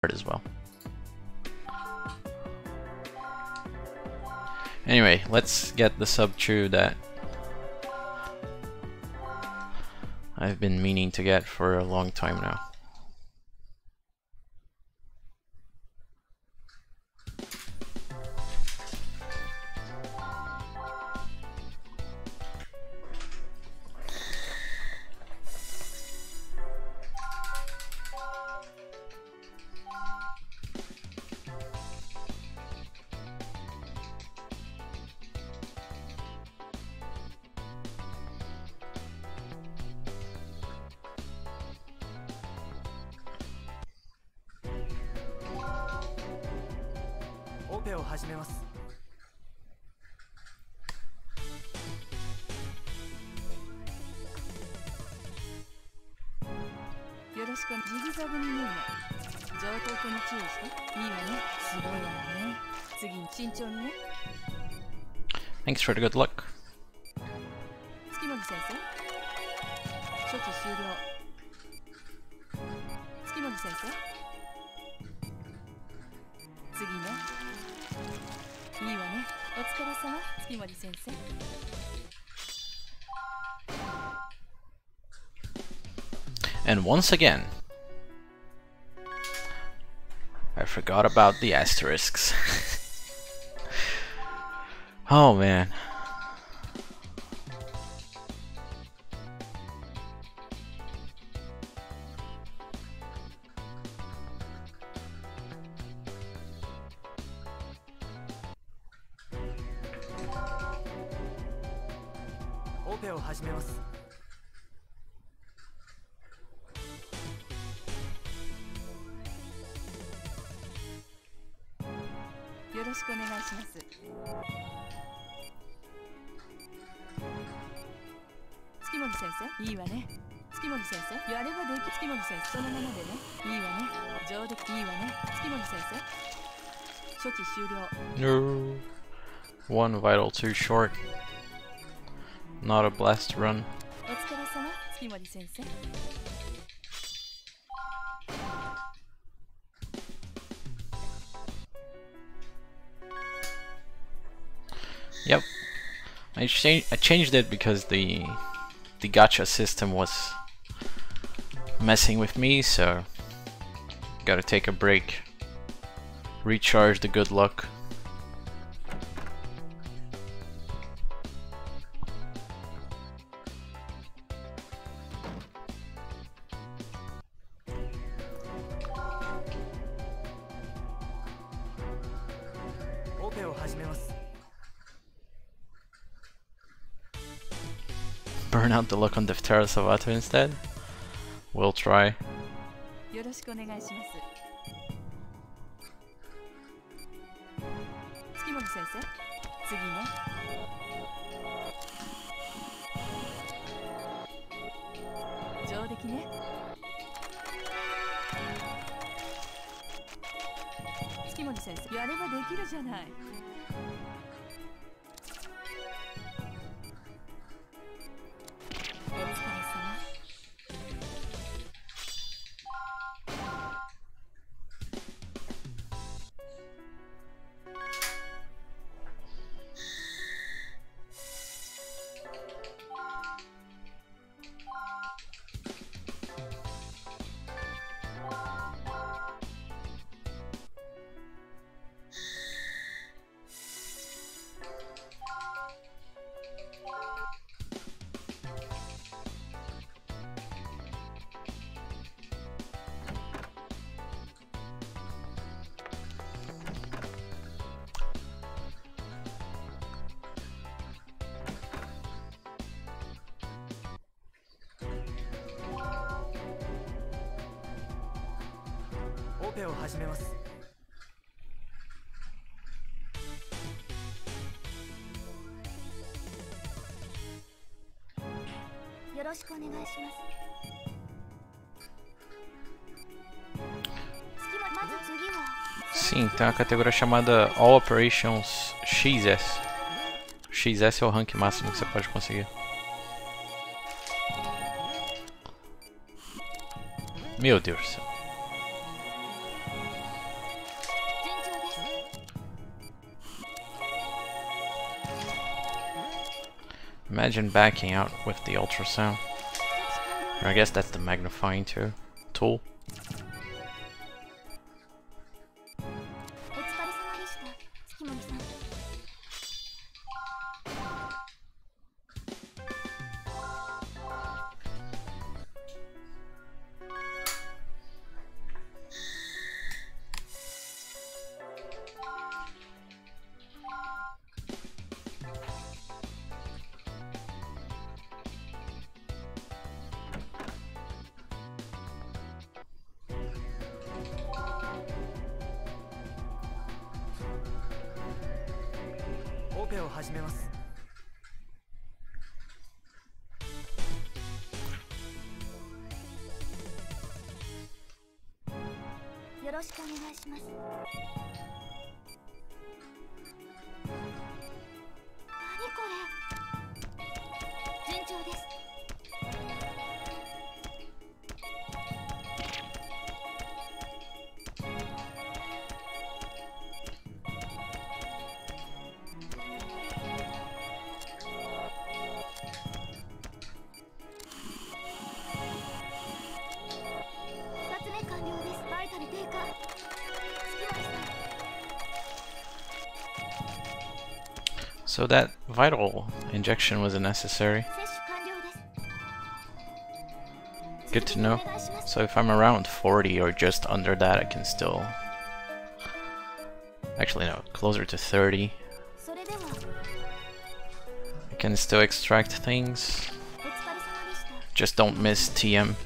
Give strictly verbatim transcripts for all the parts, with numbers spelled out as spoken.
as well. Anyway, let's get the sub true that I've been meaning to get for a long time now. Thanks for the good luck. And once again, I forgot about the asterisks. Oh man. No. One vital too short. Not a blast run. Yep. I changed I changed it because the the gacha system was messing with me, so gotta take a break. Recharge the good luck. Burn out the luck on Thurler Savato instead? We'll try. Sim, tem uma categoria chamada All Operations X S. X S é o rank máximo que você pode conseguir. Meu Deus do céu. Imagine backing out with the ultrasound. Or I guess that's the magnifying too, tool. So that vital injection wasn't necessary. Good to know. So if I'm around forty or just under that, I can still... Actually no, closer to thirty. I can still extract things. Just don't miss T M.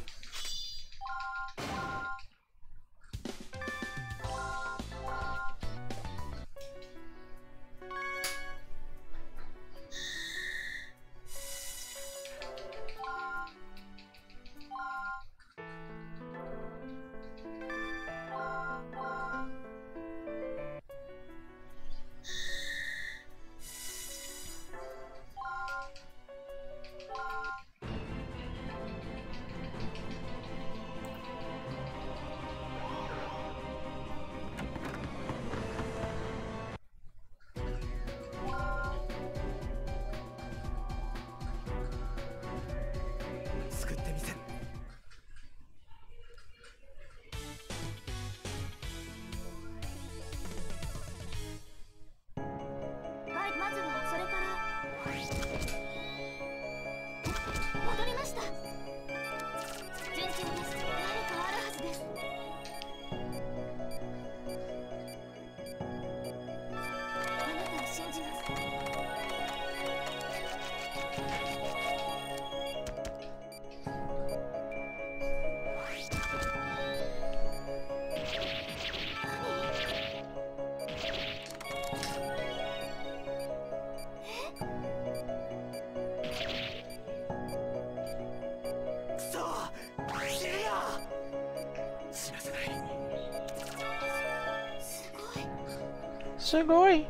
Sugoi.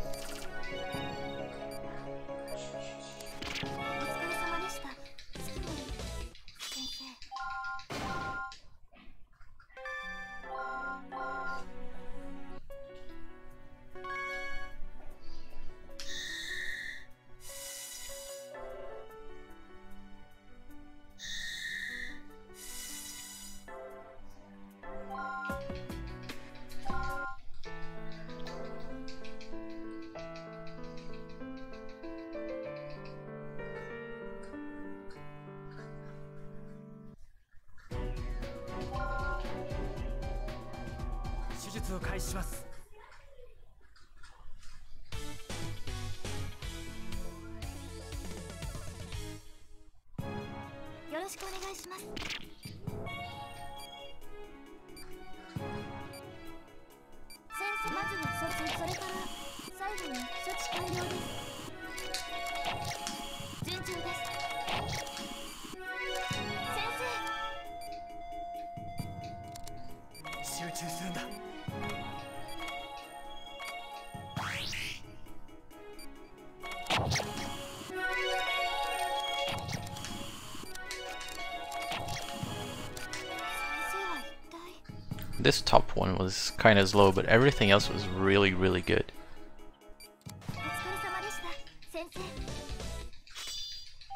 This top one was kind of slow, but everything else was really, really good.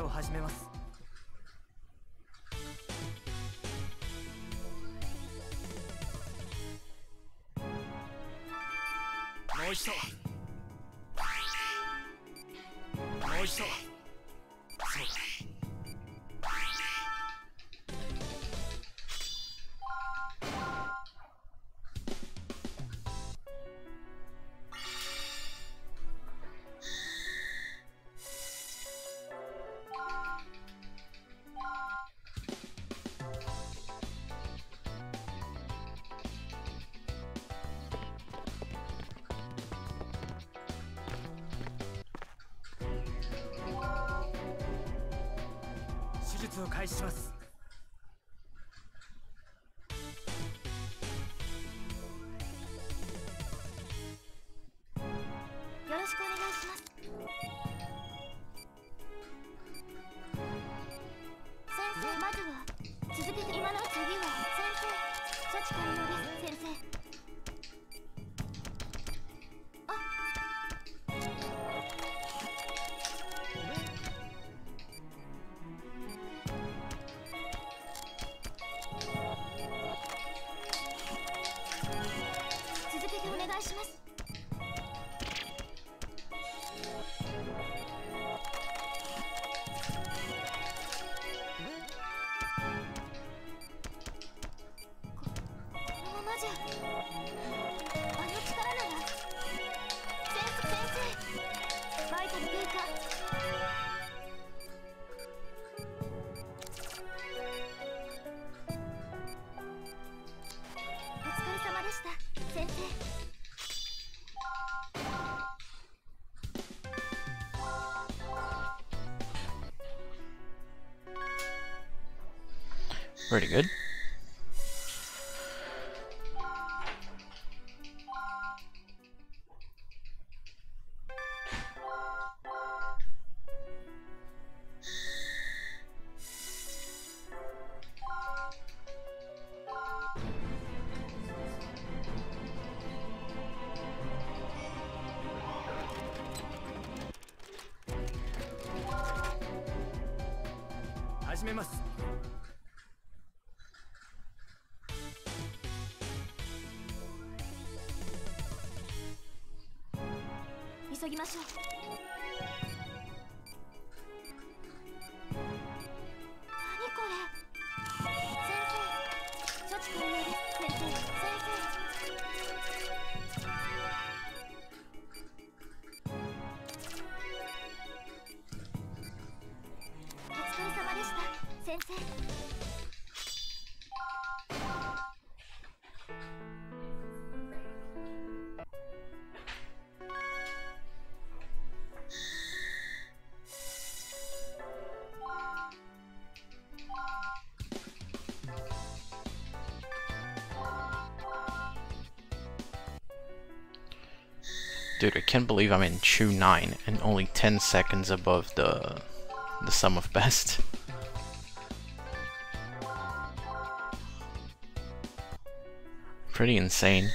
を始めます。もう一度。もう一度。そうだ。手術を開始します。 よろしくお願いします。先生、まずは続けて。今の次は先生、処置完了です。先生。続けてお願いします。このままじゃ、あの力なら。先生、先生、バイタル低下。お疲れ様でした、先生。 Pretty good. Start. 始めます。 急ぎましょう。何これ。先生、処置完了です。先生、先生。お疲れ様でした、先生。 Dude, I can't believe I'm in Chew nine and only ten seconds above the the sum of best. Pretty insane.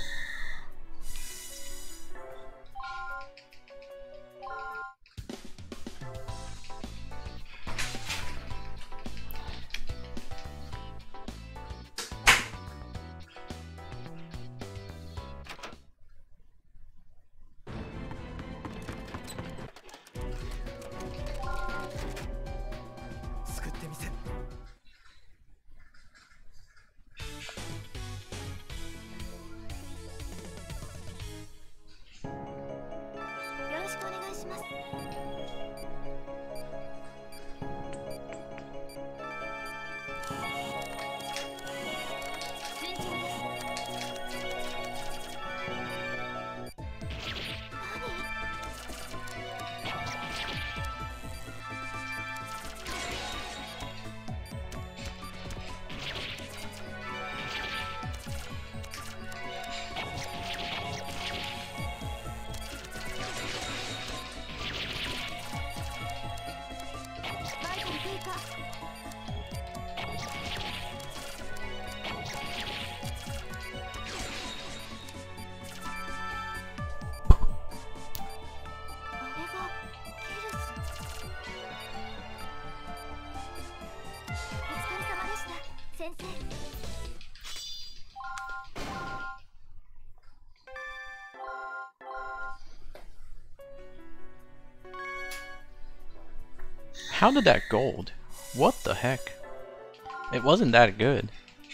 How did that gold? What the heck? It wasn't that good.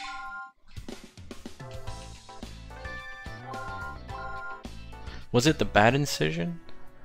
Was it the bad incision?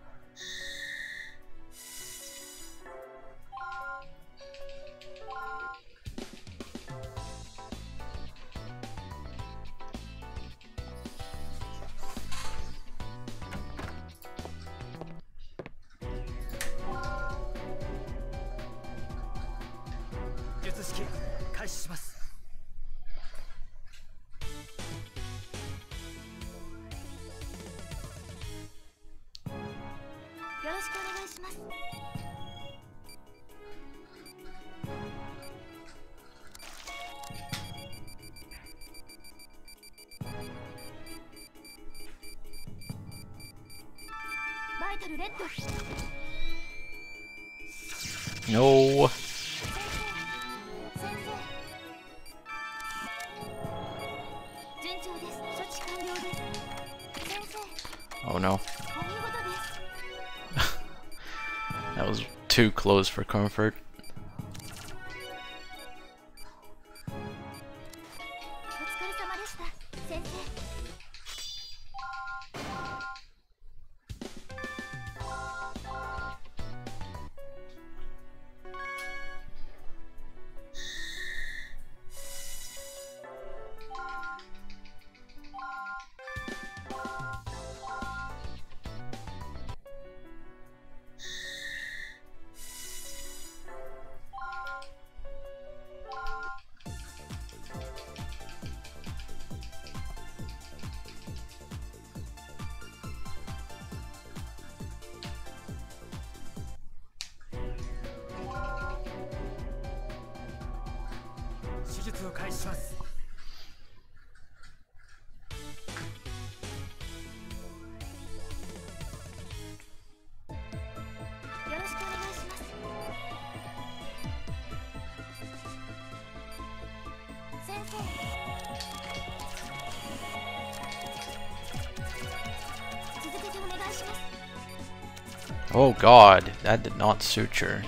No. Oh no. That was too close for comfort. Oh god, that did not suture.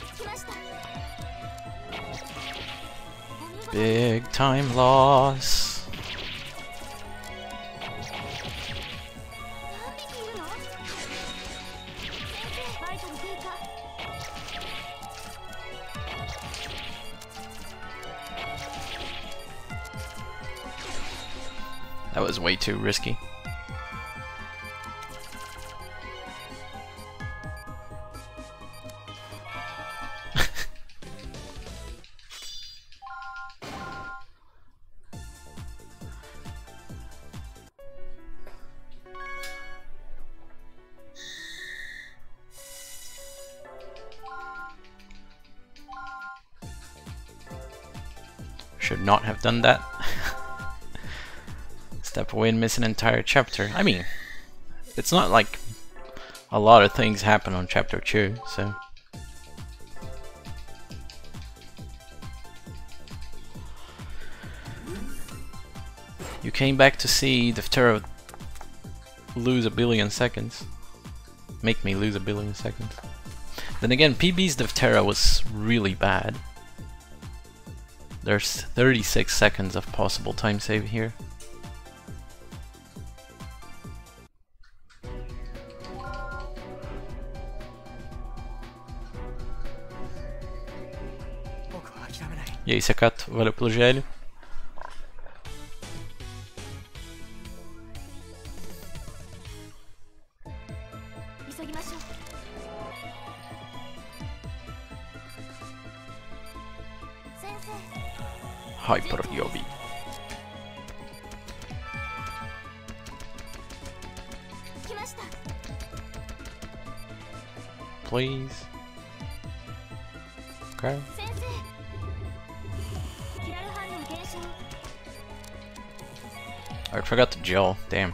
Big time loss. That was way too risky. Should not have done that. Step away and miss an entire chapter. I mean, it's not like a lot of things happen on chapter two, so. You came back to see the Thurler lose a billion seconds. Make me lose a billion seconds. Then again, P B's Thurler was really bad. There's thirty-six seconds of possible time save here. E aí, Sakato, valeu pelo G L. Hyper Yobi. Please. Okay. I forgot to gel, damn.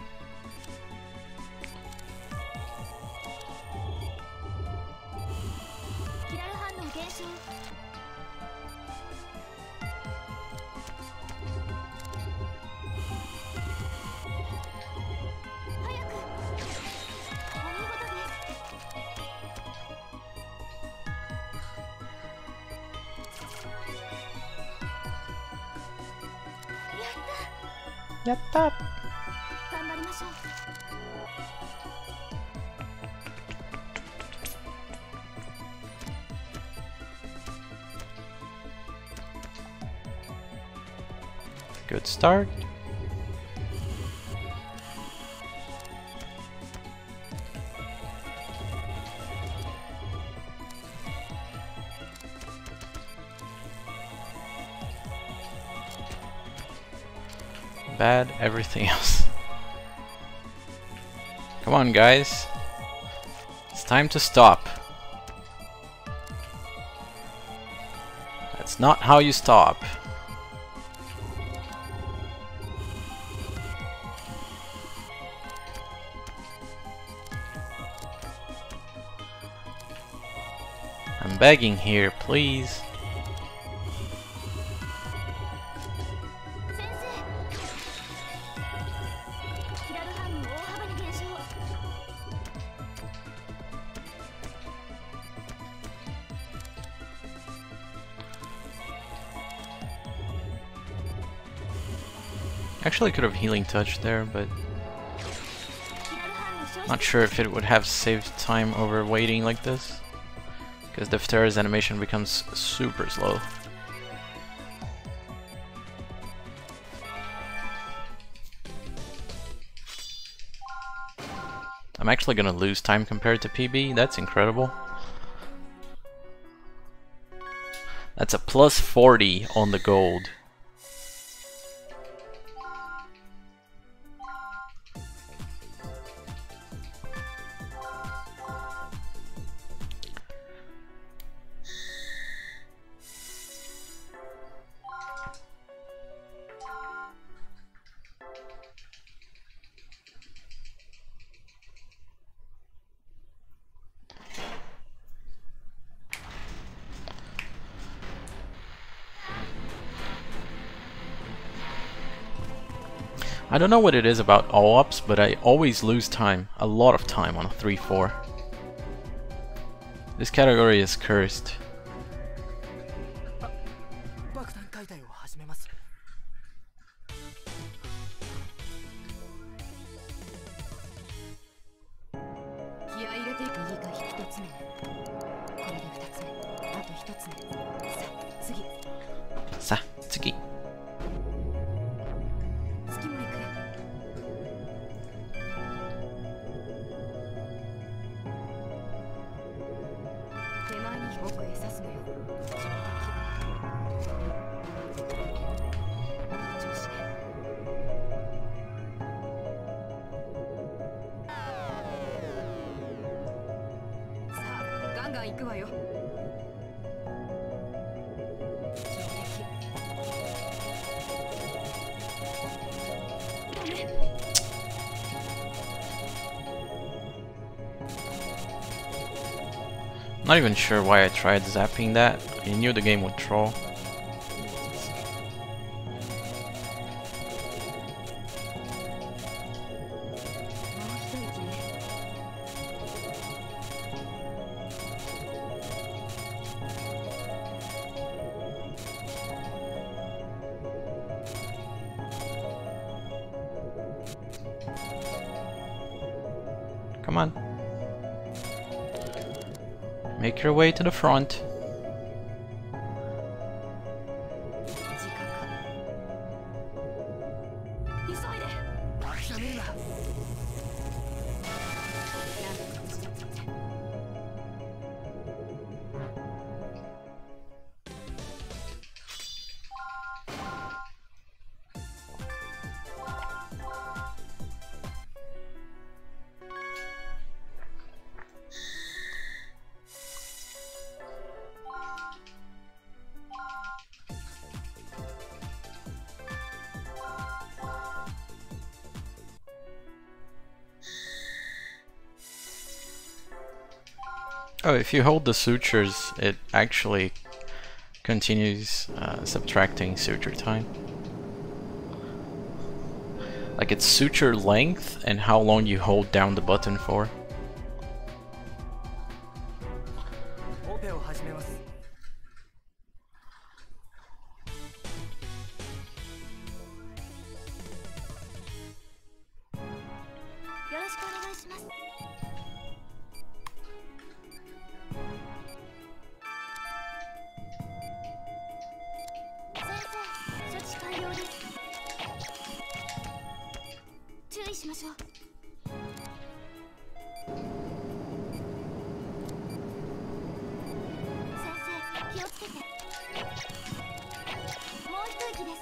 Yatta! 頑張りましょう。 Good start. Bad everything else. Come on, guys. It's time to stop. That's not how you stop. I'm begging here, please. 先生、キラル反応大幅に減少。 Actually could have healing touch there, but キラル反応消 not sure if it would have saved time over waiting like this. Because the Thurler's animation becomes super slow. I'm actually gonna lose time compared to P B, that's incredible. That's a plus forty on the gold. I don't know what it is about all ups, but I always lose time, a lot of time on a three four. This category is cursed. 爆弾解体を始めます。 気合い入れていく。いいか、一つ目。これで二つ目。あと一つ目。さあ、次。 さあ、次。 月森くん。手前に奥へ刺すのよ。その時。いい調子ね。さあ、ガンガン行くわよ。上撃。ダメ。 Not even sure why I tried zapping that. I knew the game would troll. Come on. Make your way to the front. 時間か。急いで。 諦めるな。 なんとか無事だったって。 Oh, if you hold the sutures, it actually continues uh, subtracting suture time. Like it's suture length and how long you hold down the button for. オペを始めます。 先しましょう。先生、気をつけて。もう一息です。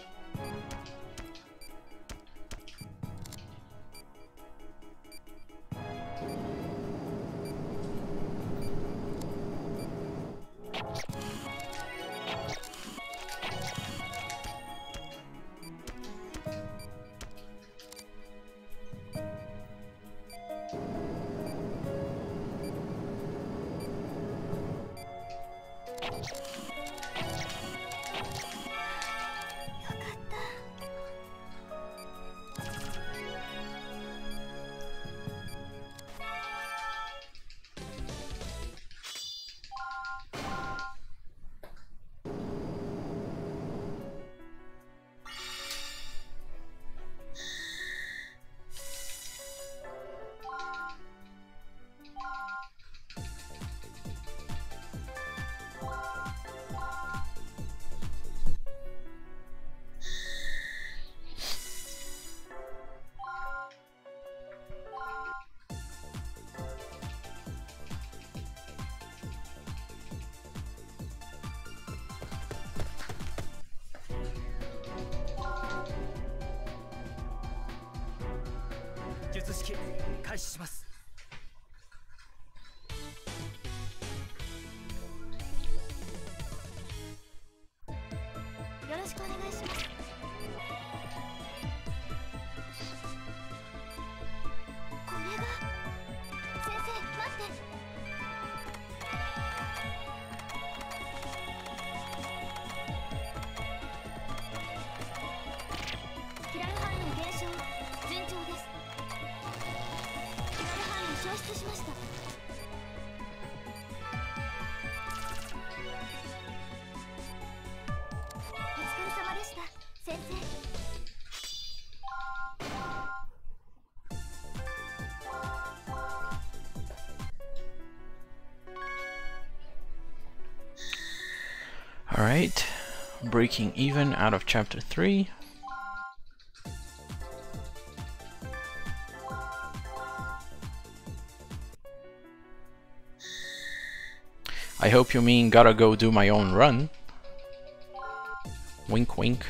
術式開始します。 よろしくお願いします。これが先生、待って。キラル反応減少、順調です。キラル反応消失しました。お疲れ様でした、先生。 Alright, breaking even out of chapter three. I hope you mean gotta go do my own run. Wink wink.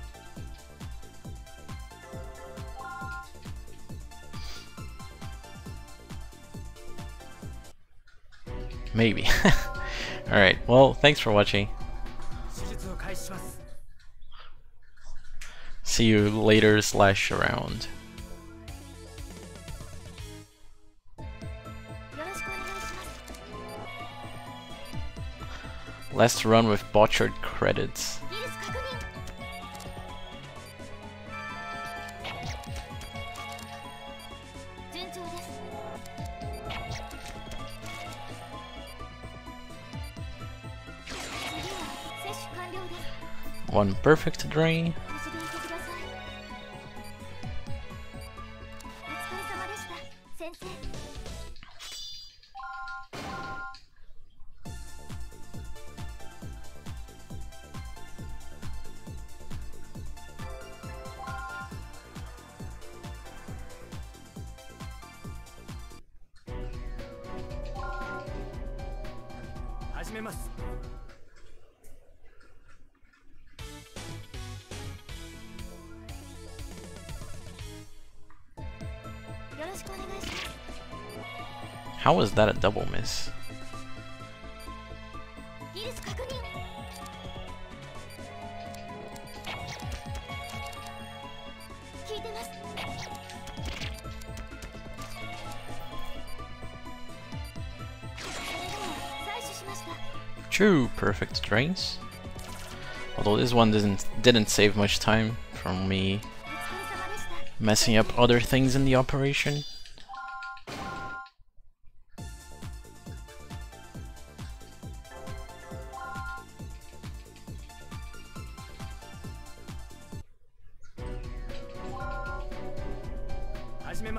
Maybe. Alright, well, thanks for watching. 手術を開始します。 See you later slash around. よろしくお願いします。 Let's run with botched credits. 技術確認。順調です。次は接種完了です。 One perfect drain. 無事でいてください。お疲れ様でした、先生。 始めます。 よろしくお願いします。 How was that a double miss? 技術確認。聞いてます。それでは採取しました。 True perfect drains. Although this one didn't didn't save much time from me お疲れ様でした。 messing up other things in the operation. 始めます。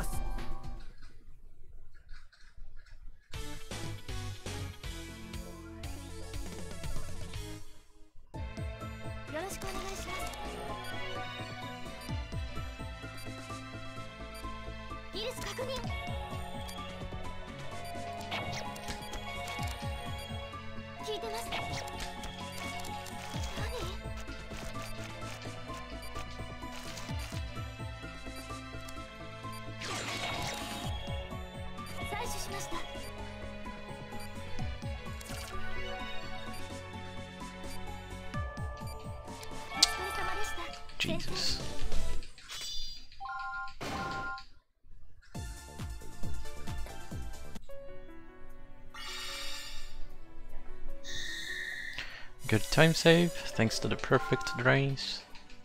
よろしくお願いします。 確認。聞いてます。何？採取しました。お疲れ様でした。 Jesus. Good time save, thanks to the perfect drains.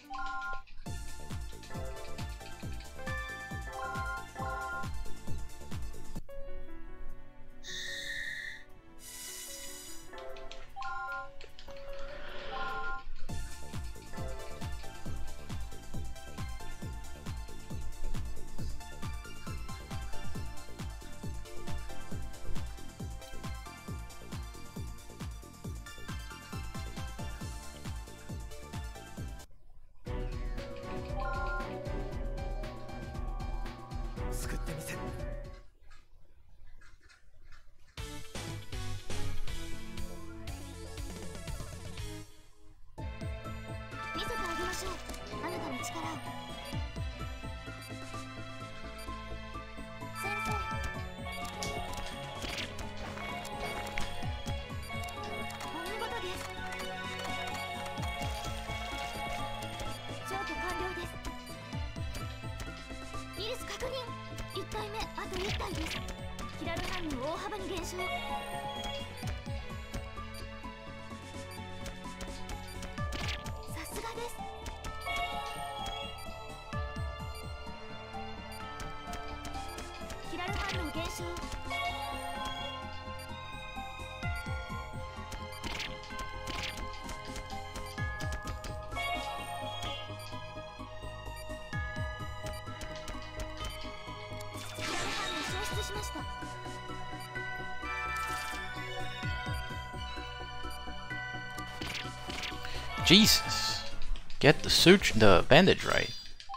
Jesus! Get the suture, the bandage right.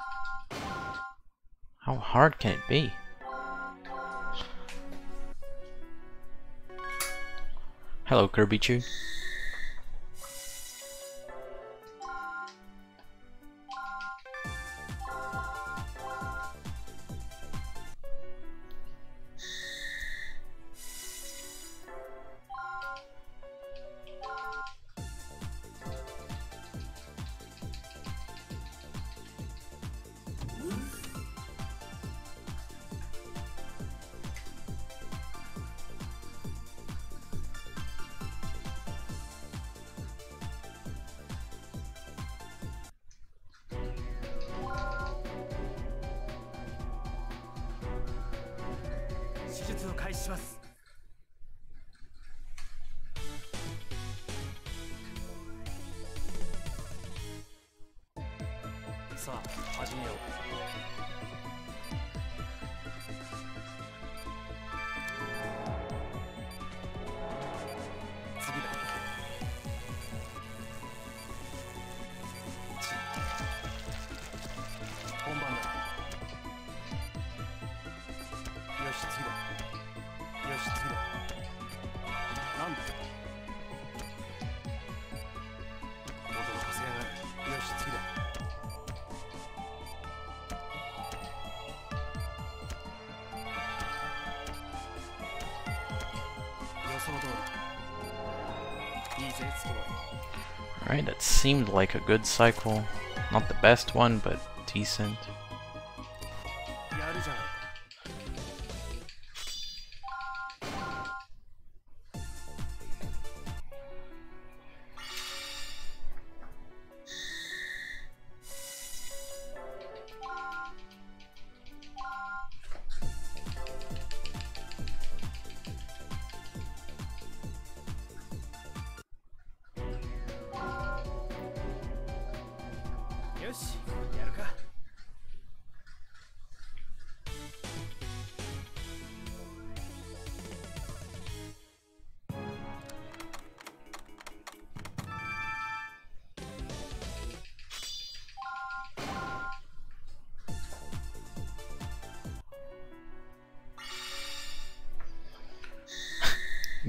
How hard can it be? Hello, Kirby Chew. Alright, that seemed like a good cycle. Not the best one, but decent.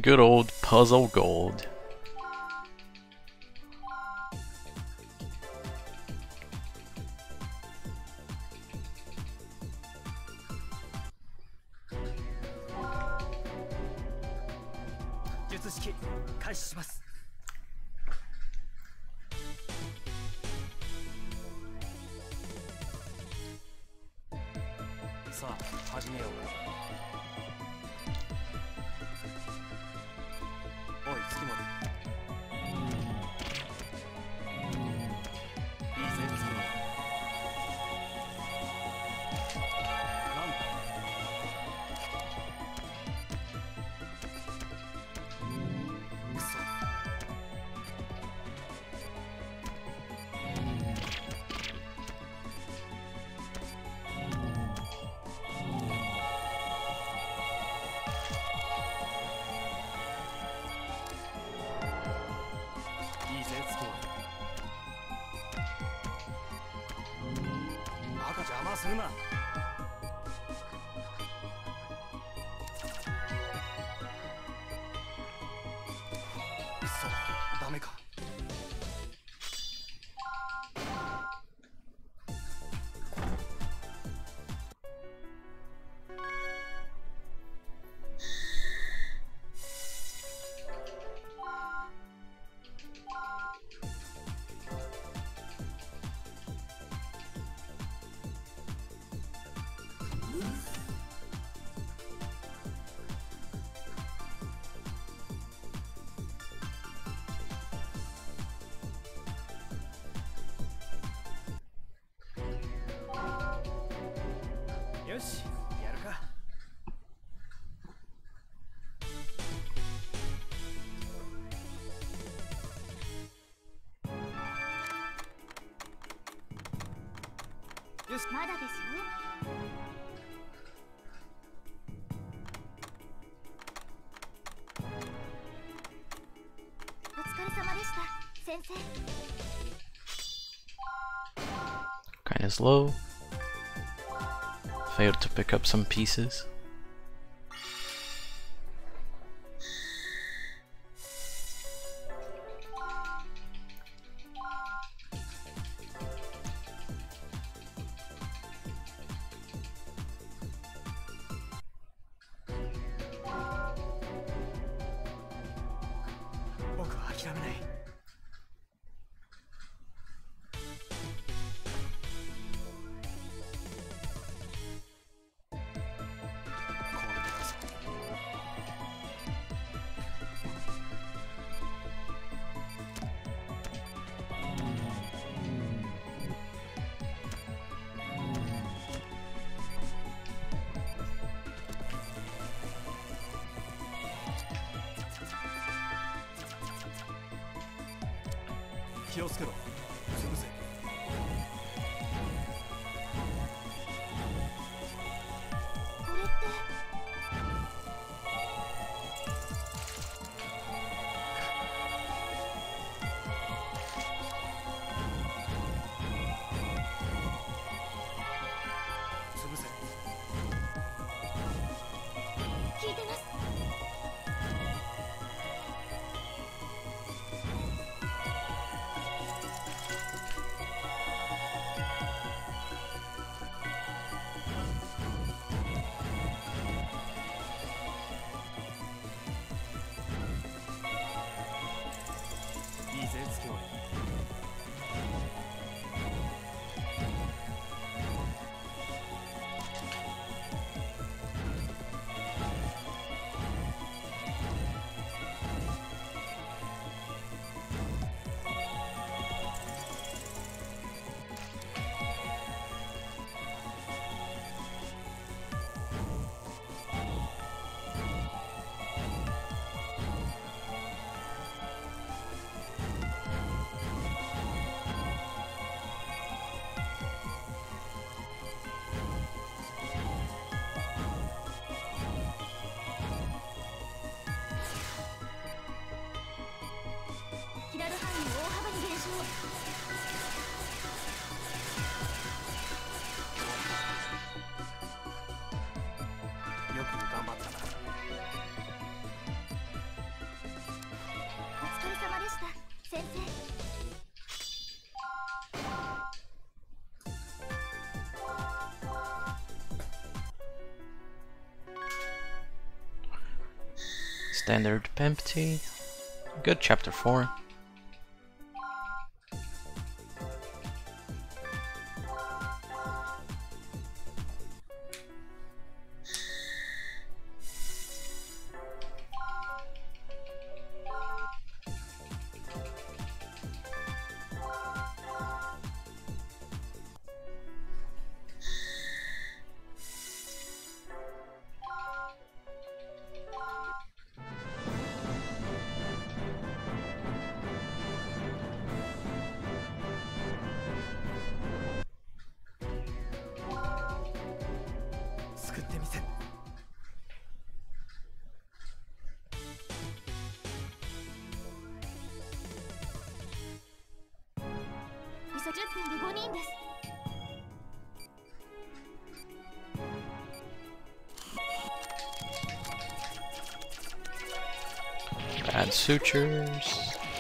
Good old puzzle gold. よし、やるか。よし、 まだですよ。お疲れ様でした、先生。 Kinda slow. Failed to pick up some pieces. 気をつけろ。潰せ。 これって潰せ。 聞いてます。 Standard empty. Good chapter four. じゅっぷんでごにんです。 Add sutures.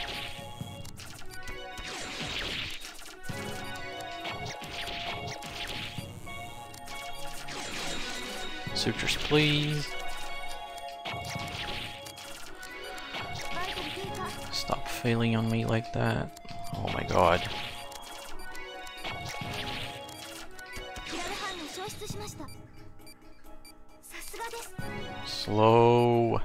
Sutures, please. Stop failing on me like that. Oh my god. Slow.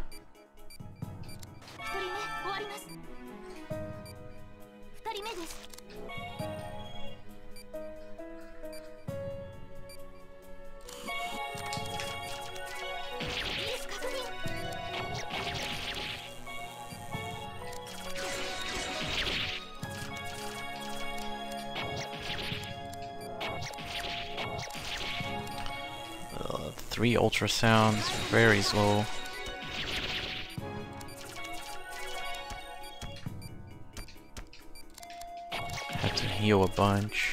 Uh, three ultrasounds, very slow. Had to heal a bunch.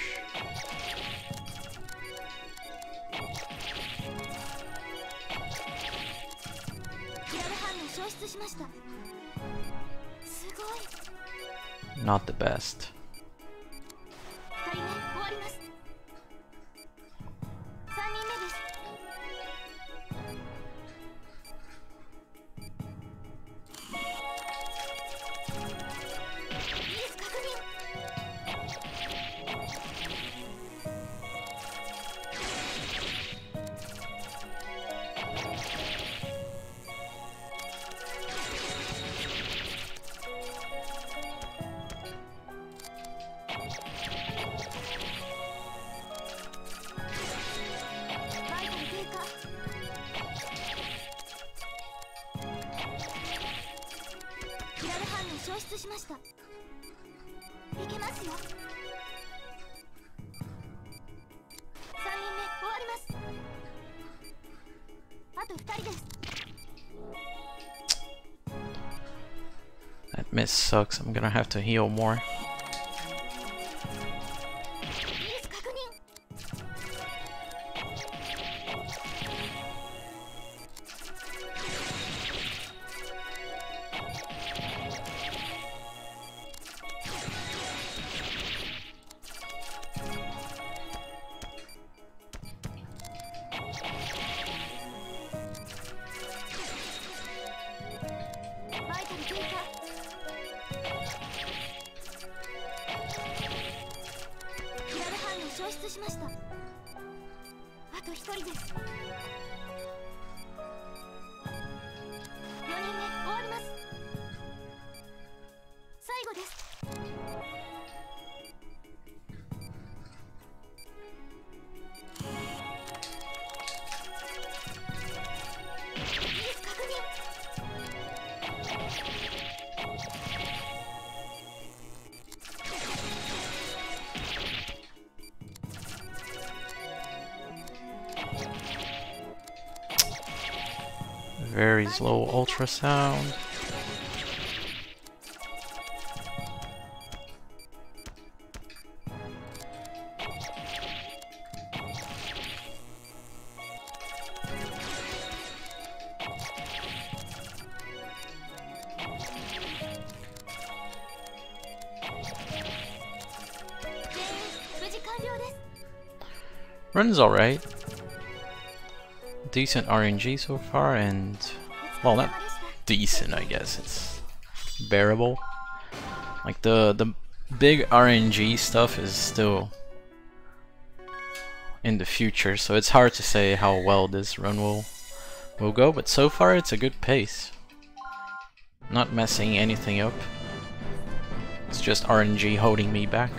Not the best. That miss sucks. I'm gonna have to heal more. Very slow ultrasound. Run's alright. Decent R N G so far, and well, not decent, I guess. It's bearable. Like the the big R N G stuff is still in the future, so it's hard to say how well this run will will go, but so far it's a good pace. Not messing anything up. It's just R N G holding me back.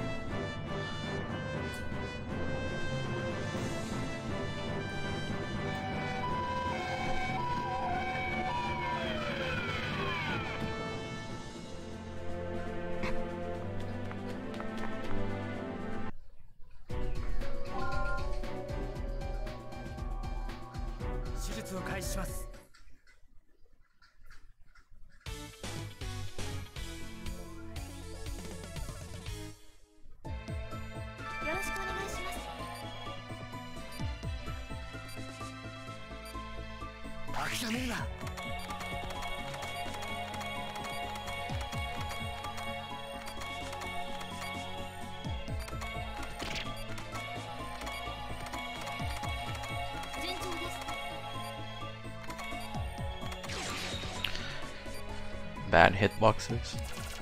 Bad hitboxes.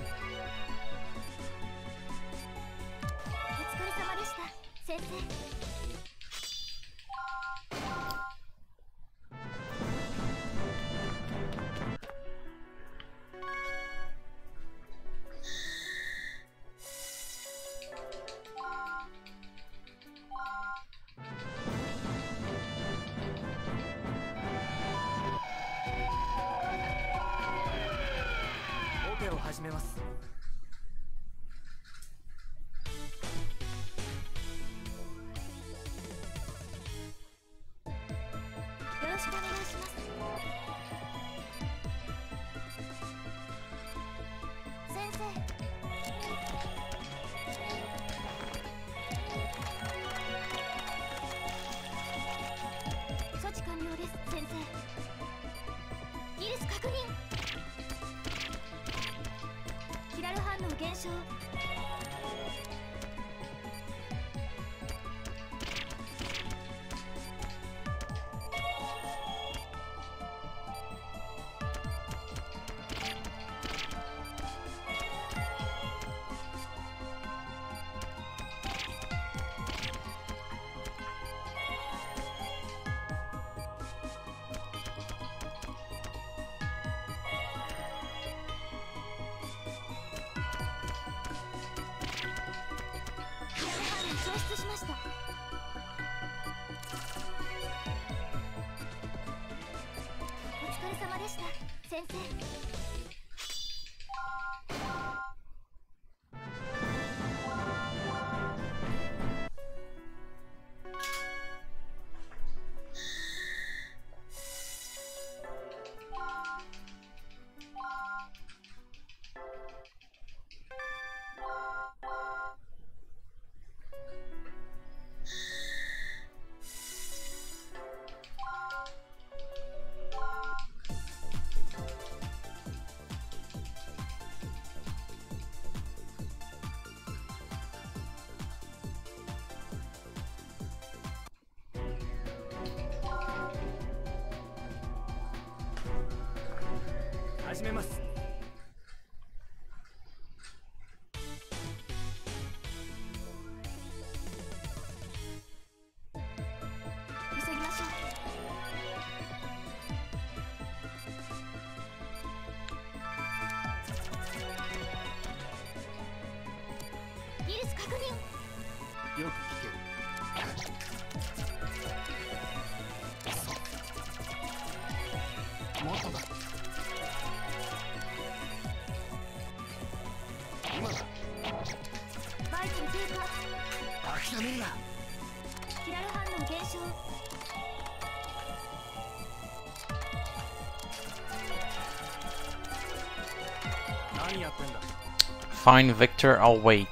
Fine, Victor, I'll wait.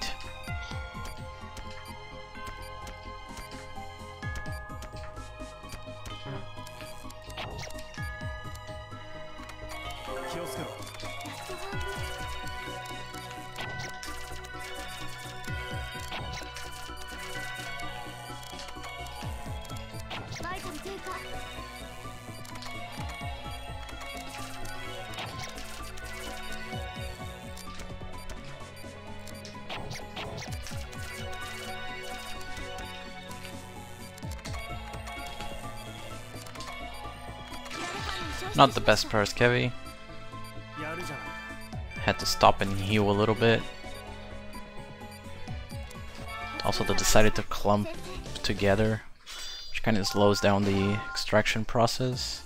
Not the best burst heavy. やるじゃないか Had to stop and heal a little bit. Also, they decided to clump together, which kind of slows down the extraction process.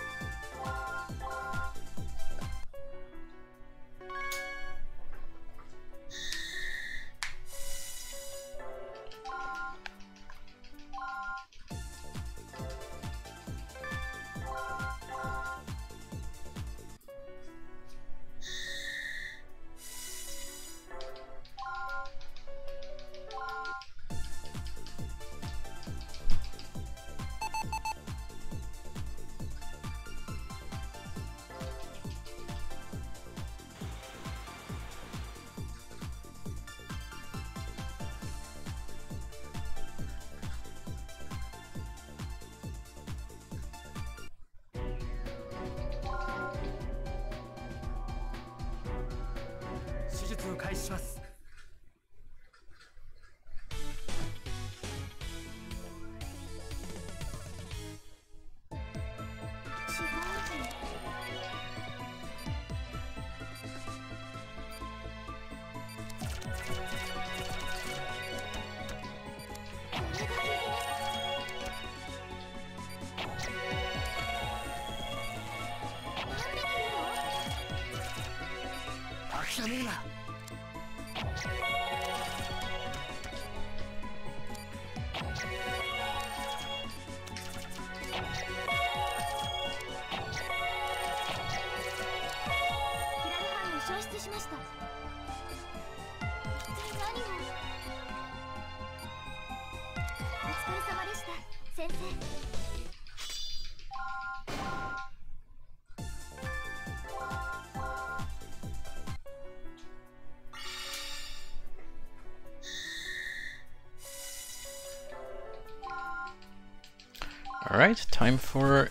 Alright, time for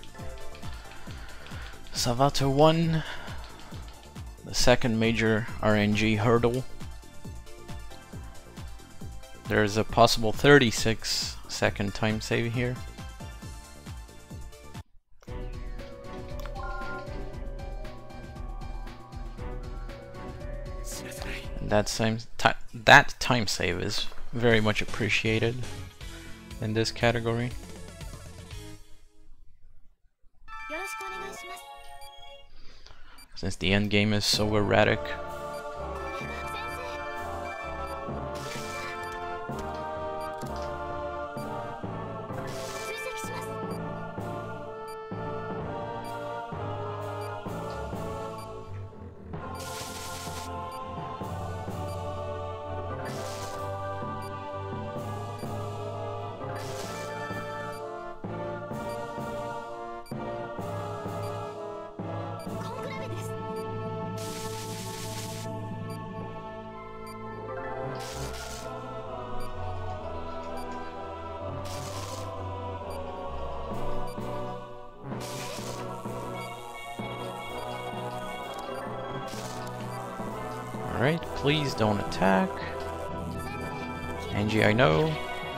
Savato one, the second major R N G hurdle. There's a possible thirty-six second time save here. And that time, that time save is very much appreciated in this category. Since the end game is so erratic. Alright, please don't attack. Angie, I know.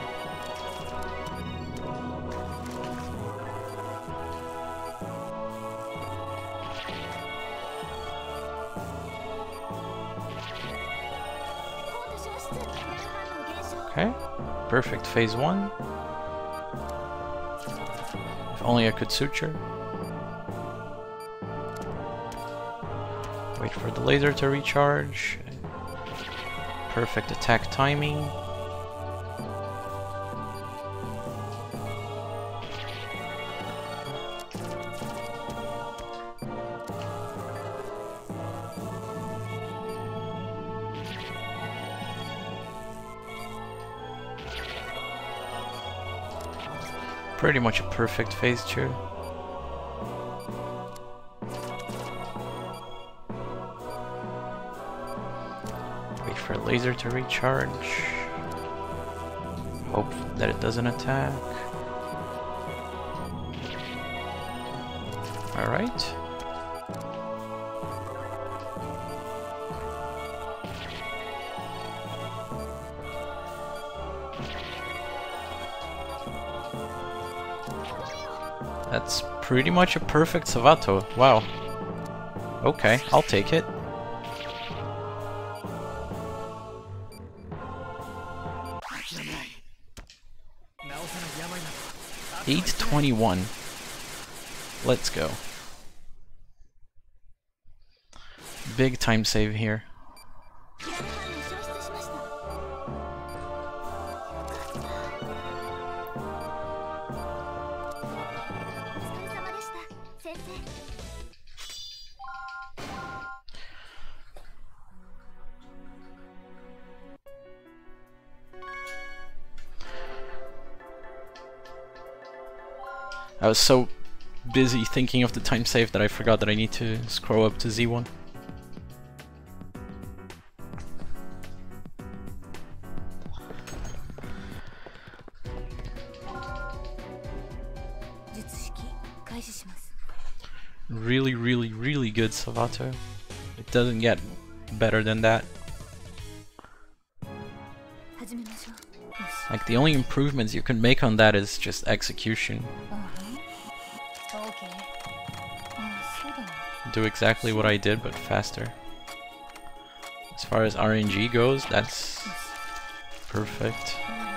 Okay, perfect phase one. If only I could suture. Wait for the laser to recharge. Perfect attack timing. Pretty much a perfect phase two. Wait for a laser to recharge. Hope that it doesn't attack. Alright. That's pretty much a perfect Savato. Wow. Okay, I'll take it. eight twenty-one. Let's go. Big time save here. キラメ反応消失しました。よかった。お疲れ様でした、先生。 I was so busy thinking of the time save that I forgot that I need to scroll up to Z one. Really, really, really good Savato. It doesn't get better than that. Like, the only improvements you can make on that is just execution. Do exactly what I did, but faster. As far as R N G goes, that's perfect.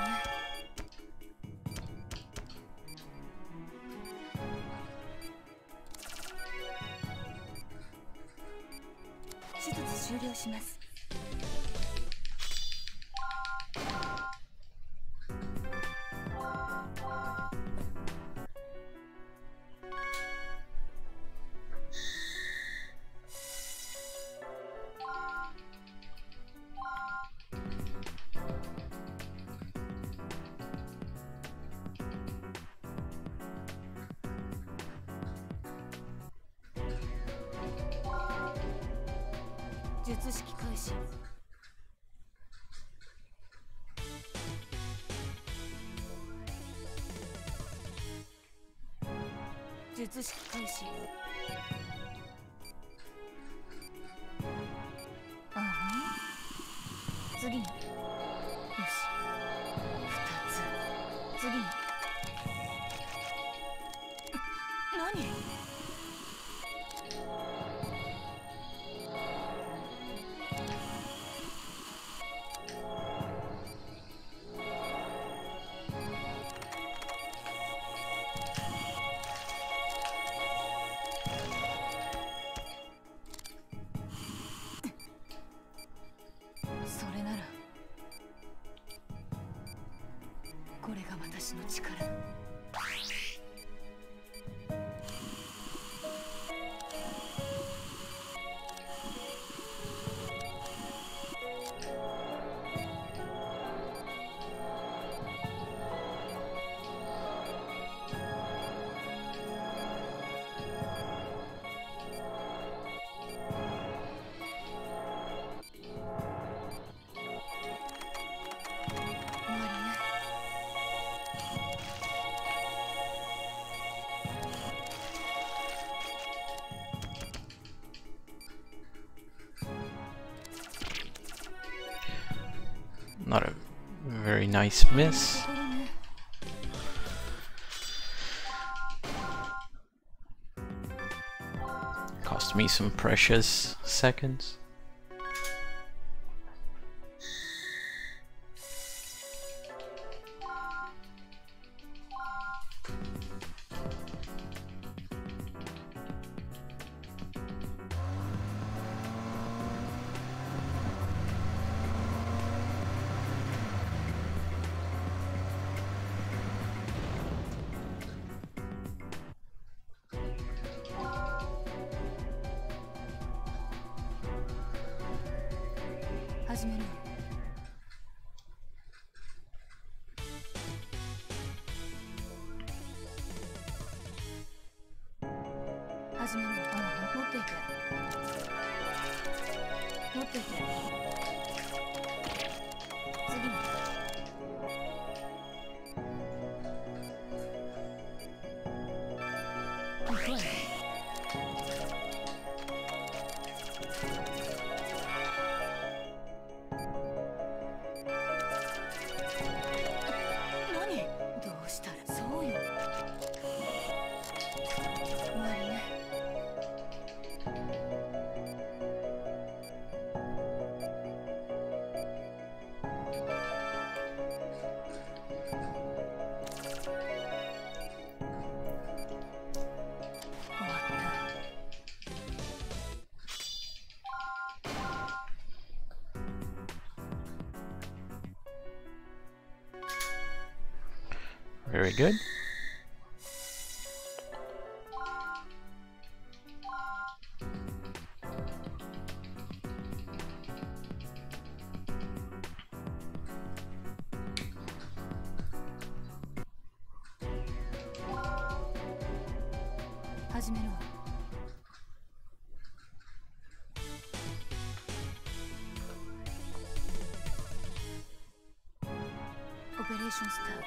Not a very nice miss. Cost me some precious seconds. Very good. Operation start.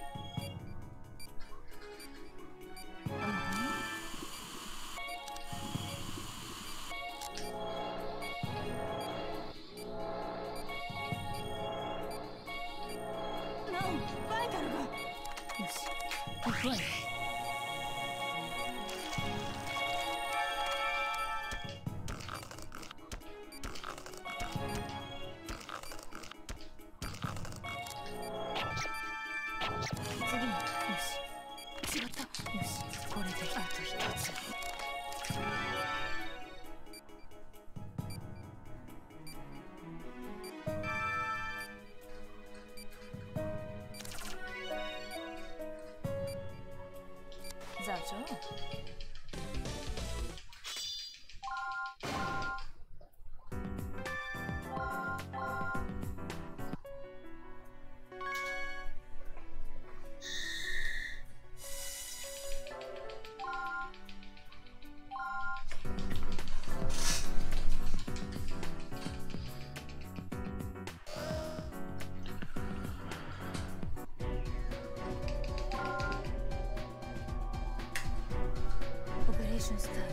Operation start.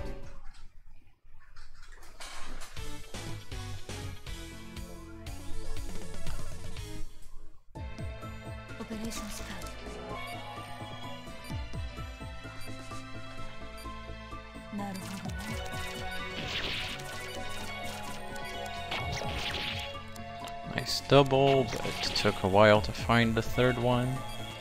Operation start. Nice double, but it took a while to find the third one.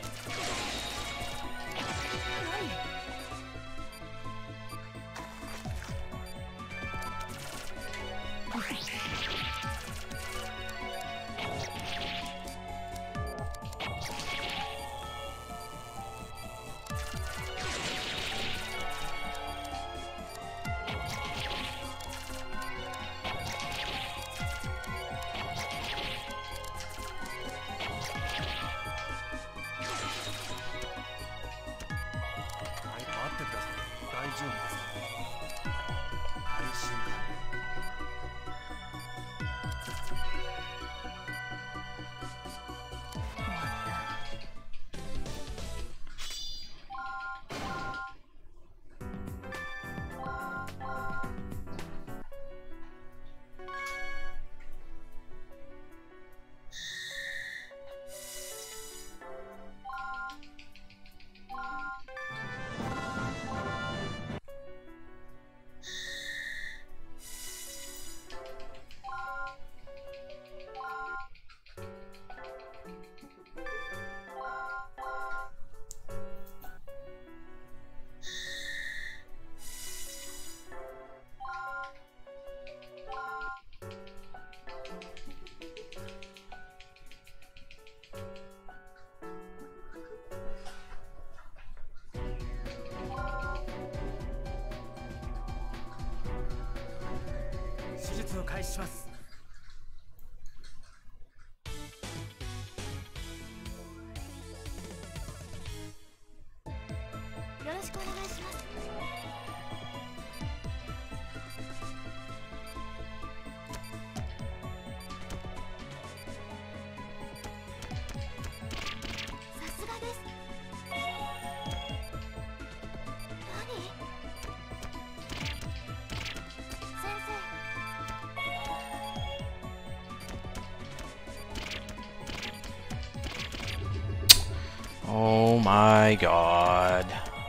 Oh my god.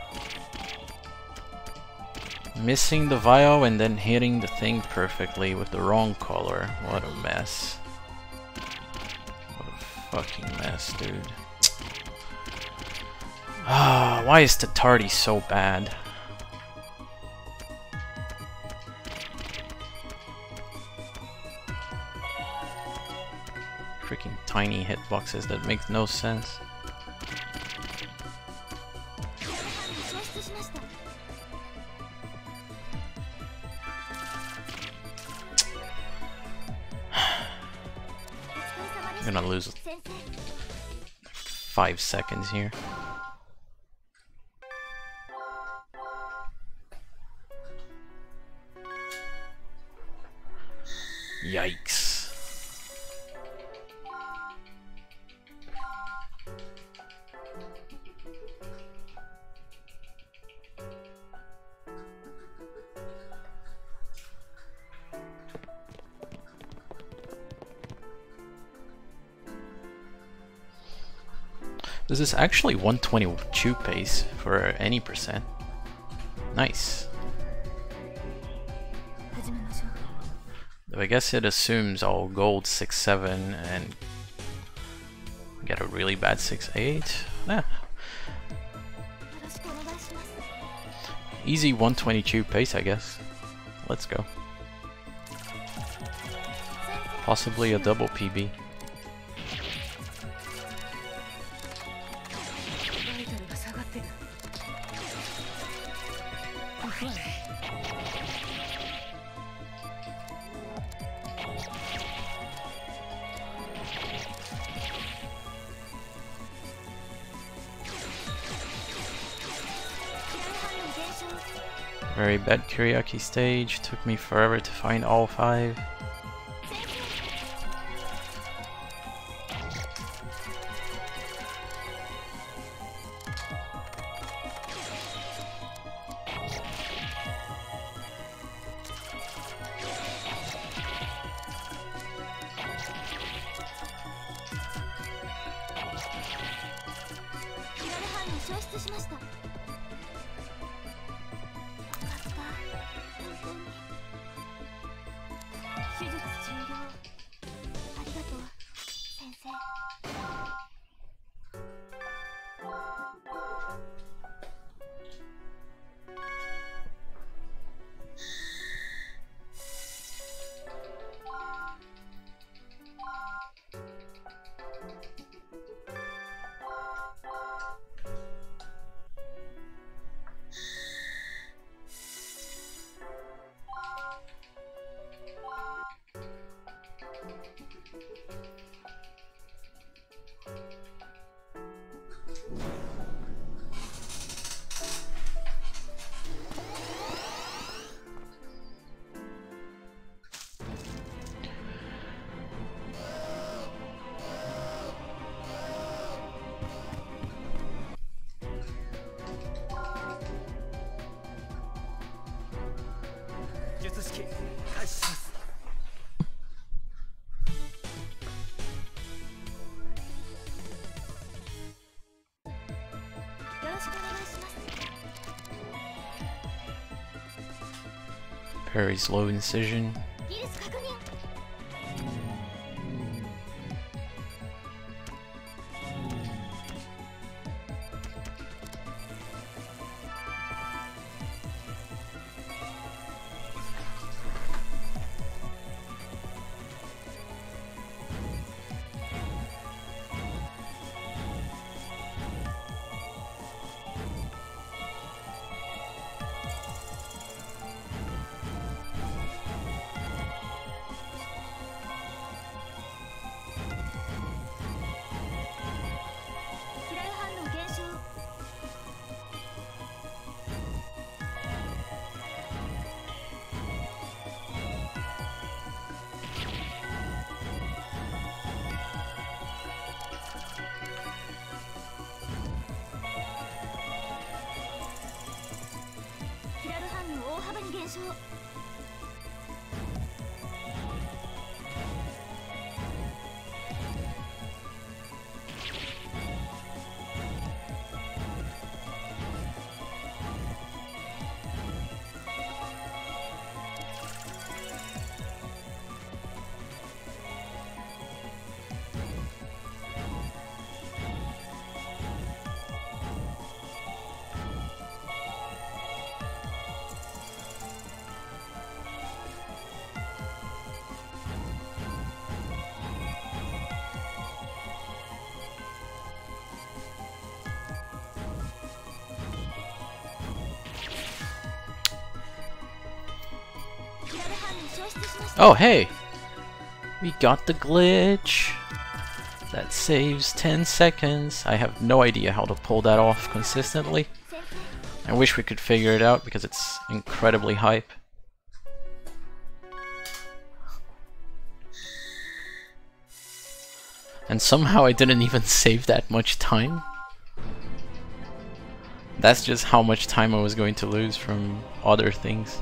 Missing the vial and then hitting the thing perfectly with the wrong color. What a mess. What a fucking mess, dude. Ah, why is the tardy so bad? Freaking tiny hitboxes that make no sense. 失しました。 I'm gonna lose 先生。 five seconds here. Yikes. This is actually one twenty-two pace for any percent. Nice. 始めましょう。 Though I guess it assumes all gold six seven and get a really bad six eight. Yeah. よろしくお願いします。 Easy one twenty-two pace, I guess. Let's go. Possibly a double P B. バイタルが下がってる。うふわね。 Very bad Kyriaki stage. Took me forever to find all five. Very slow incision. 技術確認。 Oh, hey! We got the glitch! That saves ten seconds. I have no idea how to pull that off consistently. I wish we could figure it out because it's incredibly hype. And somehow I didn't even save that much time. That's just how much time I was going to lose from other things.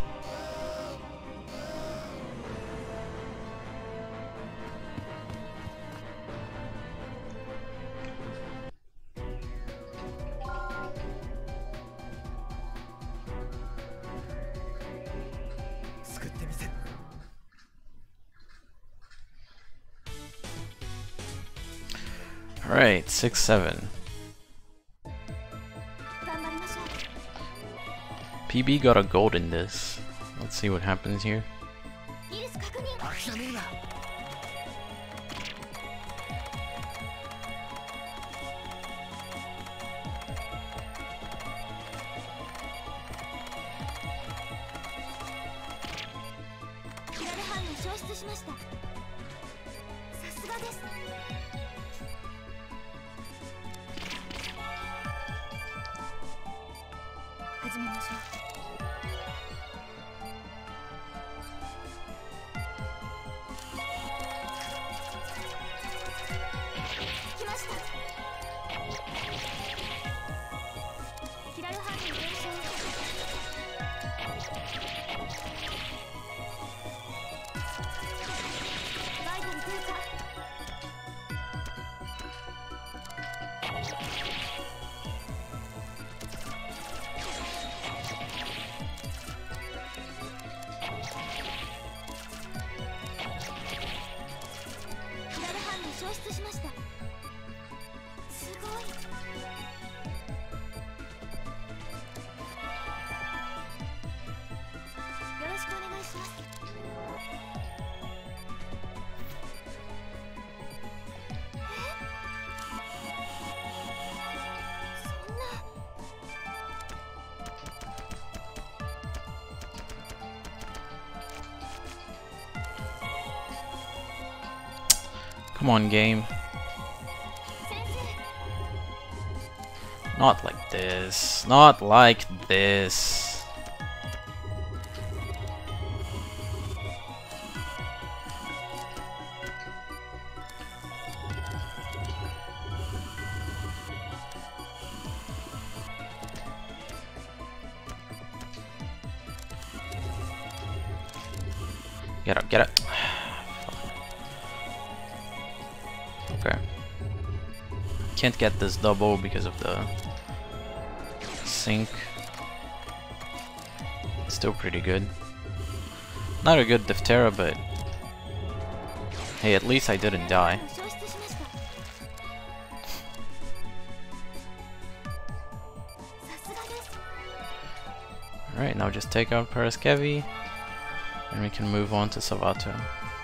Alright, six seven. P B got a gold in this. Let's see what happens here. Come on, game. Not like this. Not like this. Get up, get up. Okay. Can't get this double because of the sync. Still pretty good. Not a good Diphthera, but hey, at least I didn't die. Alright, now just take out Paraskevi and we can move on to Savato.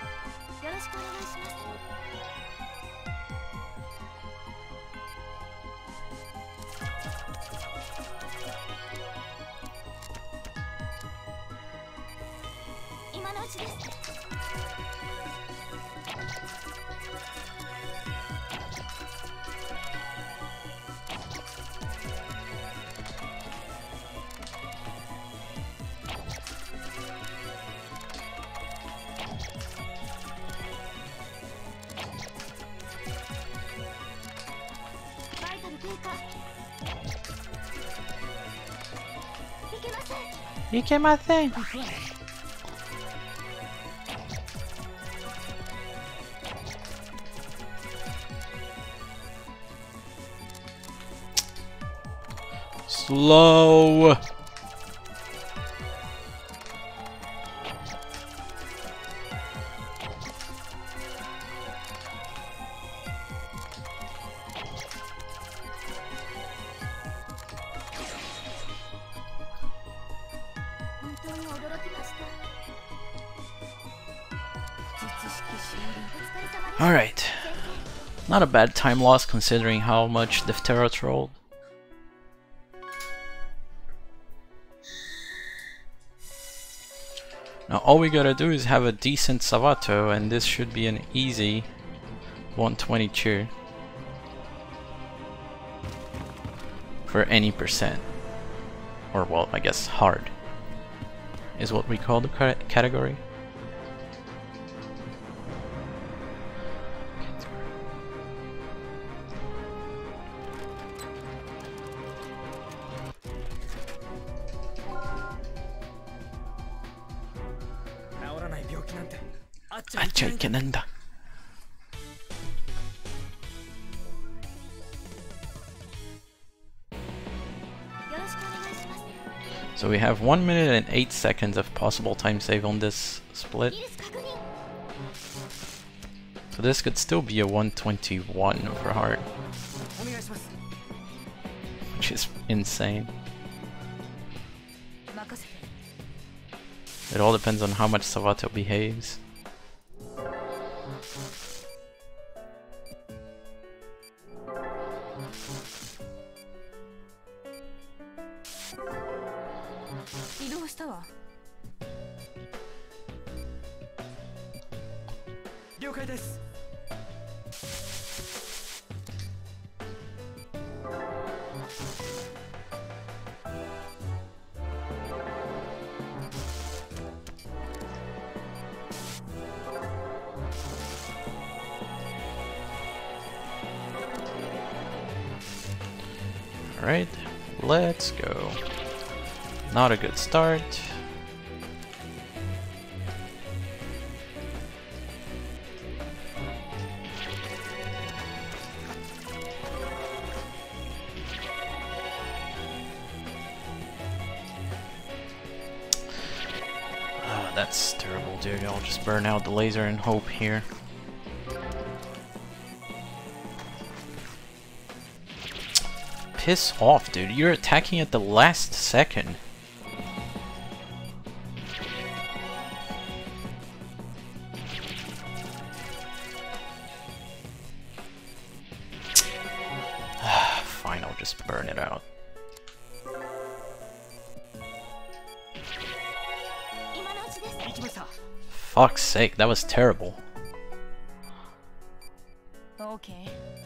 Ikemase. Slow. Alright. Not a bad time loss considering how much Diphthera trolled. Now all we gotta do is have a decent Savato, and this should be an easy one twenty-two for any percent. Or well, I guess hard is what we call the ca category. So we have one minute and eight seconds of possible time save on this split. So this could still be a one twenty-one for hard, which is insane. It all depends on how much Savato behaves. Alright, let's go. Not a good start. Ah, that's terrible, dude. I'll just burn out the laser and hope here. Piss off, dude. You're attacking at the last second. Fine, I'll just burn it out. Fuck's sake, that was terrible. Okay.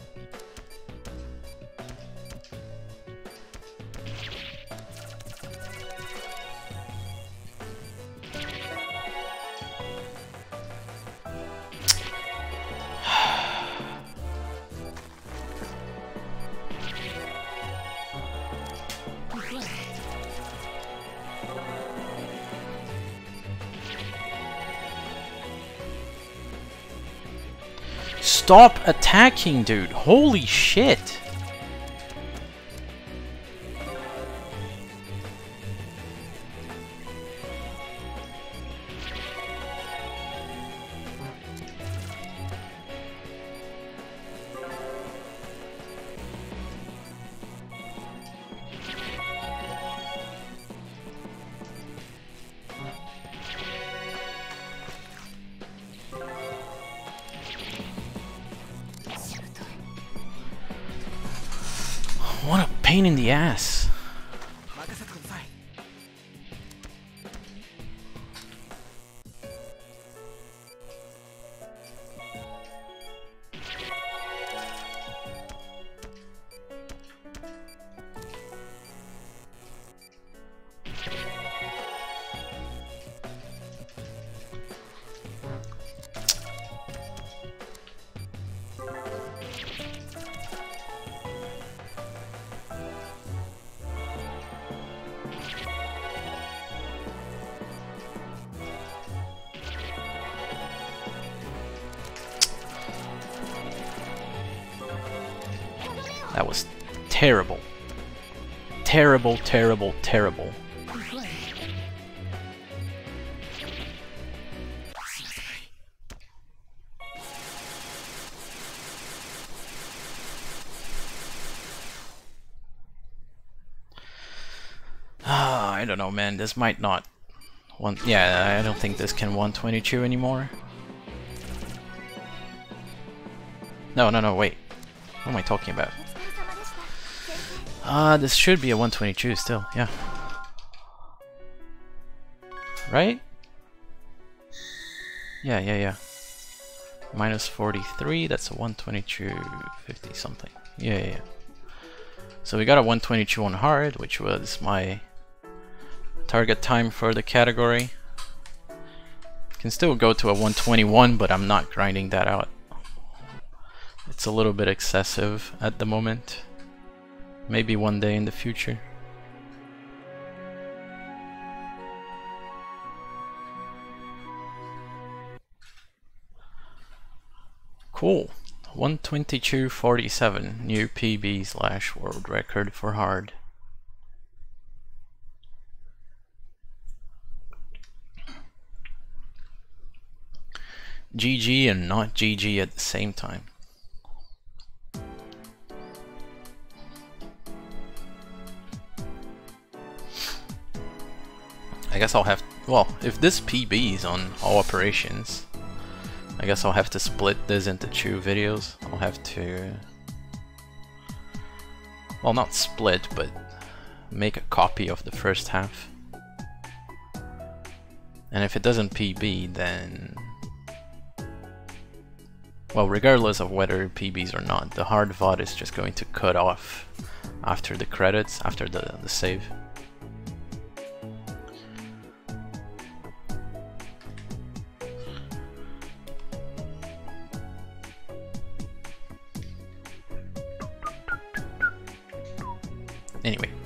Stop attacking, dude. Holy shit. What a pain in the ass. That was terrible. Terrible, terrible, terrible. Ah, I don't know, man. This might not. One, yeah, I don't think this can one twenty-two anymore. No, no, no, wait. What am I talking about? Uh, this should be a one twenty-two still, yeah. Right? Yeah, yeah, yeah. Minus forty-three, that's a one twenty-two fifty something. Yeah, yeah, yeah. So we got a one twenty-two on hard, which was my target time for the category. Can still go to a one twenty-one, but I'm not grinding that out. It's a little bit excessive at the moment. Maybe one day in the future. Cool. one twenty-two forty-seven, new P B slash world record for hard. G G and not G G at the same time. I guess I'll have, well, if this P B is on all operations, I guess I'll have to split this into two videos. I'll have to, well, not split, but make a copy of the first half. And if it doesn't P B, then, well, regardless of whether P Bs or not, the hard V O D is just going to cut off after the credits, after the, the save. Anyway.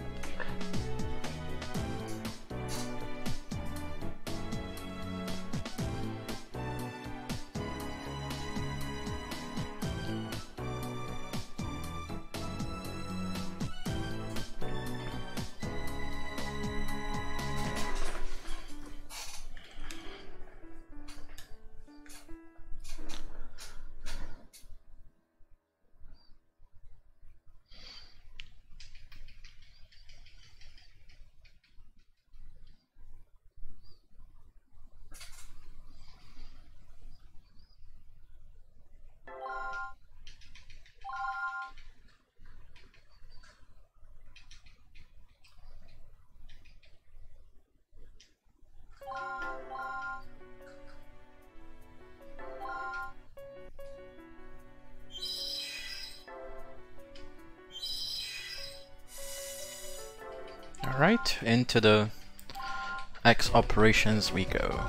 Alright, into the X operations we go.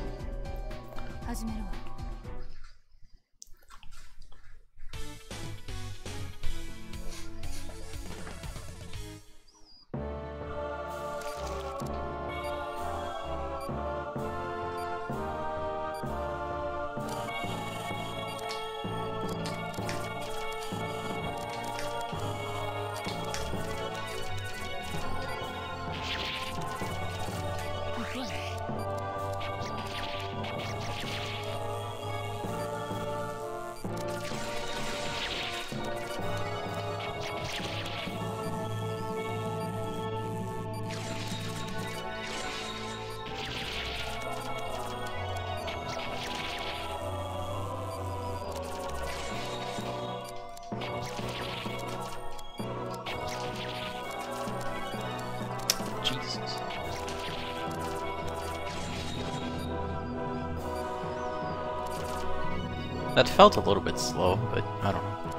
That felt a little bit slow, but I don't know.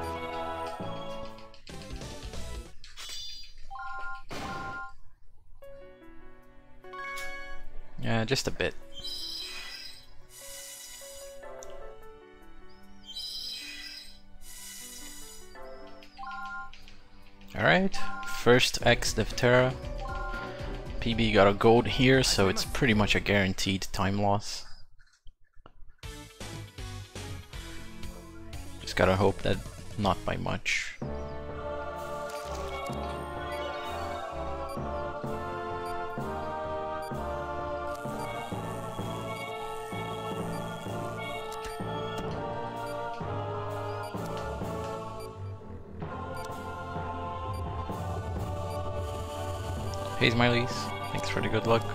Yeah, just a bit. Alright, first X Deftera. P B got a gold here, so it's pretty much a guaranteed time loss. Just gotta hope that not by much. Hey Smileys, thanks for the good luck.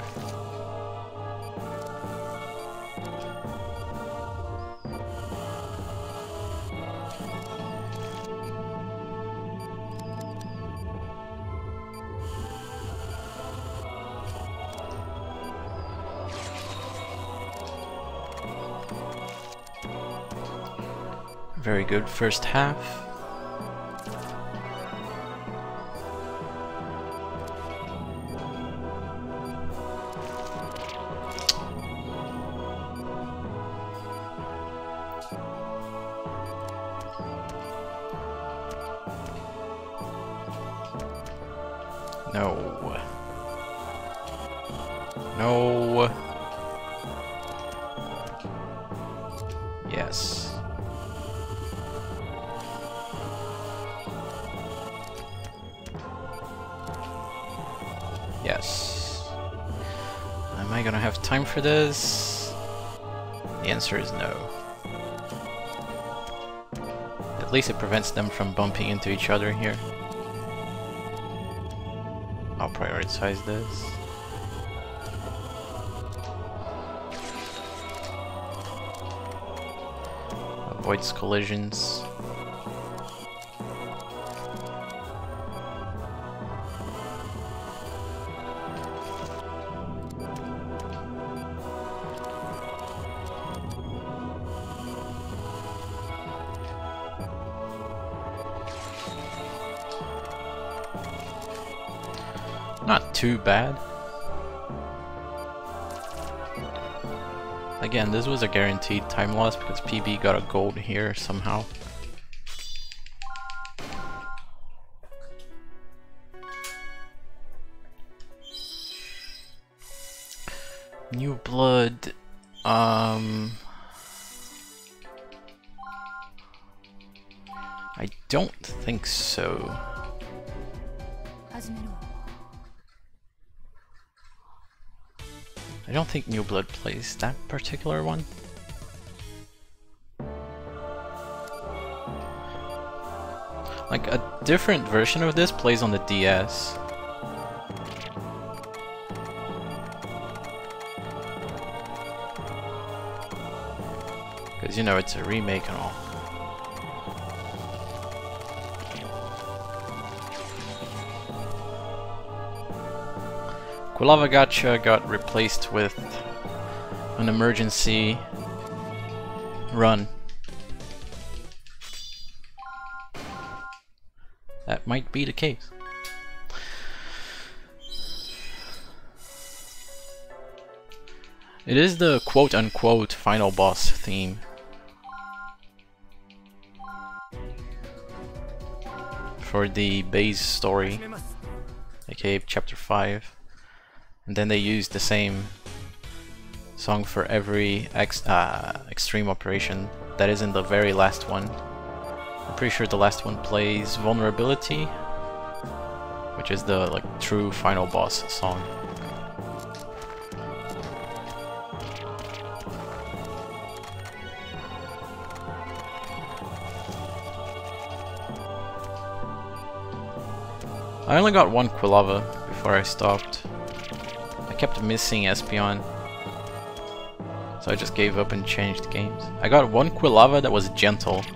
Very good first half. No. No. Yes. Yes. Am I gonna have time for this? The answer is no. At least it prevents them from bumping into each other here. I'll prioritize this. Avoids collisions. Not too bad. Again, this was a guaranteed time loss because P B got a gold here somehow. New blood. Um, I don't think so. I don't think New Blood plays that particular one. Like a different version of this plays on the D S. Because you know it's a remake and all. Quilava Gacha got replaced with an emergency run. That might be the case. It is the quote-unquote final boss theme. For the base story, aka chapter five. And then they used the same song for every ex uh, extreme operation that is in the very last one. I'm pretty sure the last one plays Vulnerability, which is the like true final boss song. I only got one Quilava before I stopped. I kept missing Espeon, so I just gave up and changed games. I got one Quilava that was gentle.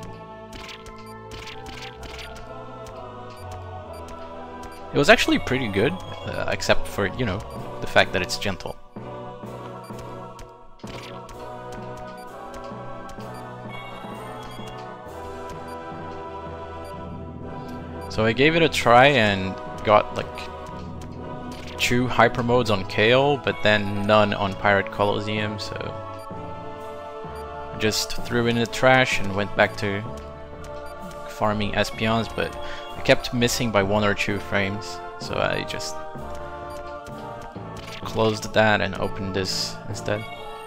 It was actually pretty good, uh, except for, you know, the fact that it's gentle. So I gave it a try and got like two hyper modes on Kale, but then none on Pirate Colosseum, so I just threw it in the trash and went back to farming Espeons, but I kept missing by one or two frames, so I just closed that and opened this instead.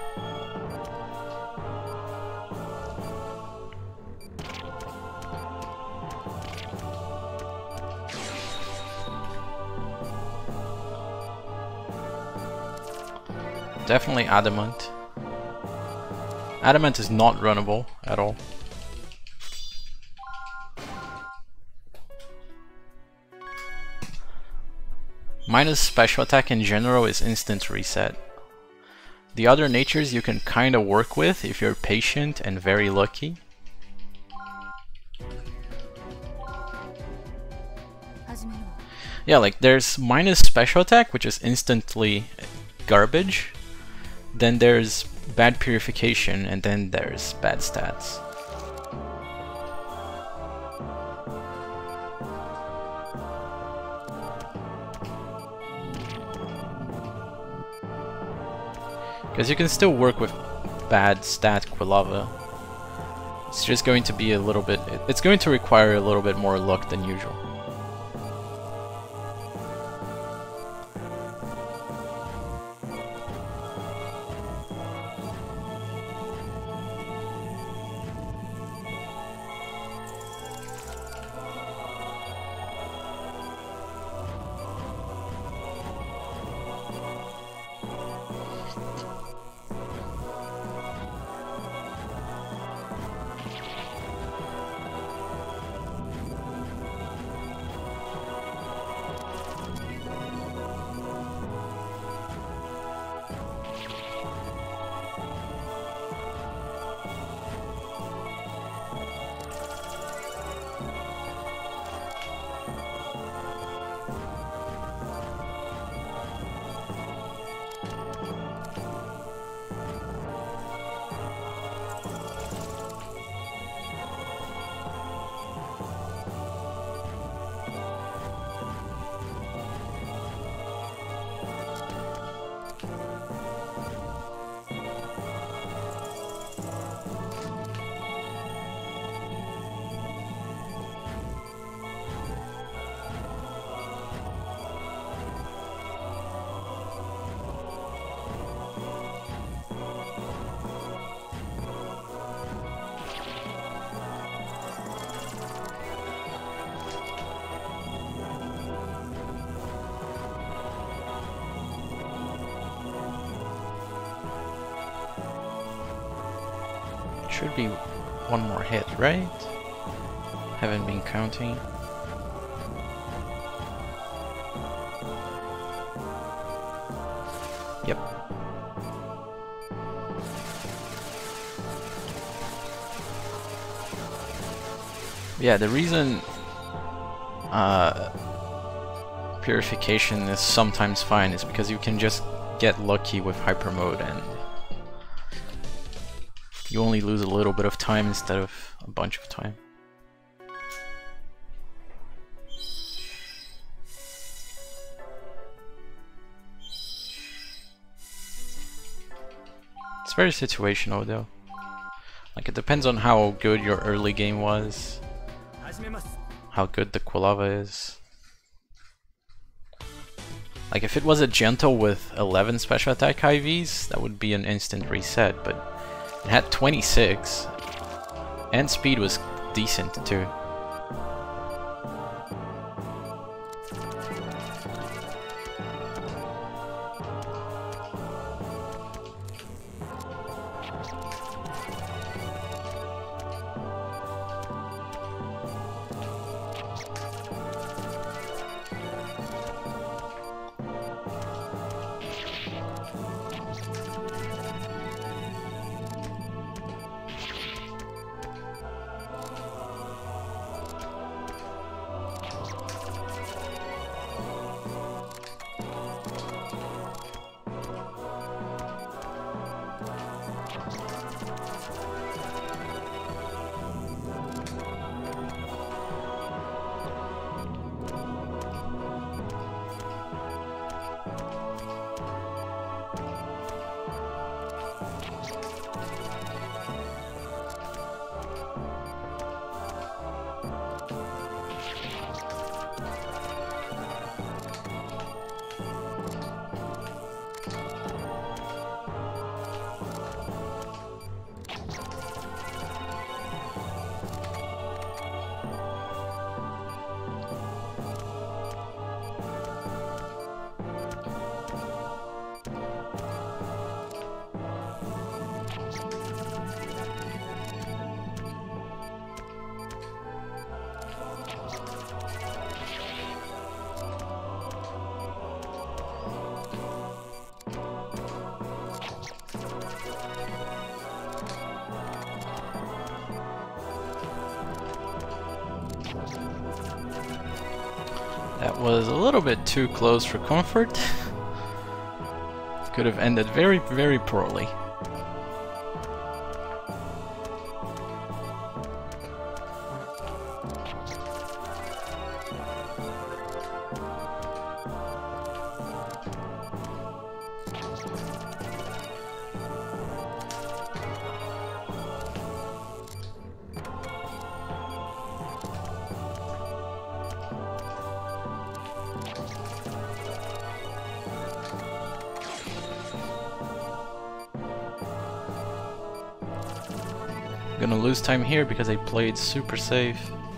Definitely Adamant. Adamant is not runnable at all. Minus special attack in general is instant reset. The other natures you can kinda work with if you're patient and very lucky. Yeah, like there's minus special attack, which is instantly garbage. Then there's bad purification, and then there's bad stats. Because you can still work with bad stat Quilava. It's just going to be a little bit... It's going to require a little bit more luck than usual. Should be one more hit, right? Haven't been counting. Yep. Yeah, the reason uh, purification is sometimes fine is because you can just get lucky with hyper mode and you only lose a little bit of time instead of a bunch of time. It's very situational though. Like it depends on how good your early game was, how good the Quilava is. Like if it was a gentle with eleven special attack I Vs, that would be an instant reset, but it had twenty-six, and speed was decent too. That was a little bit too close for comfort. Could have ended very, very poorly. Gonna lose time here because I played super safe.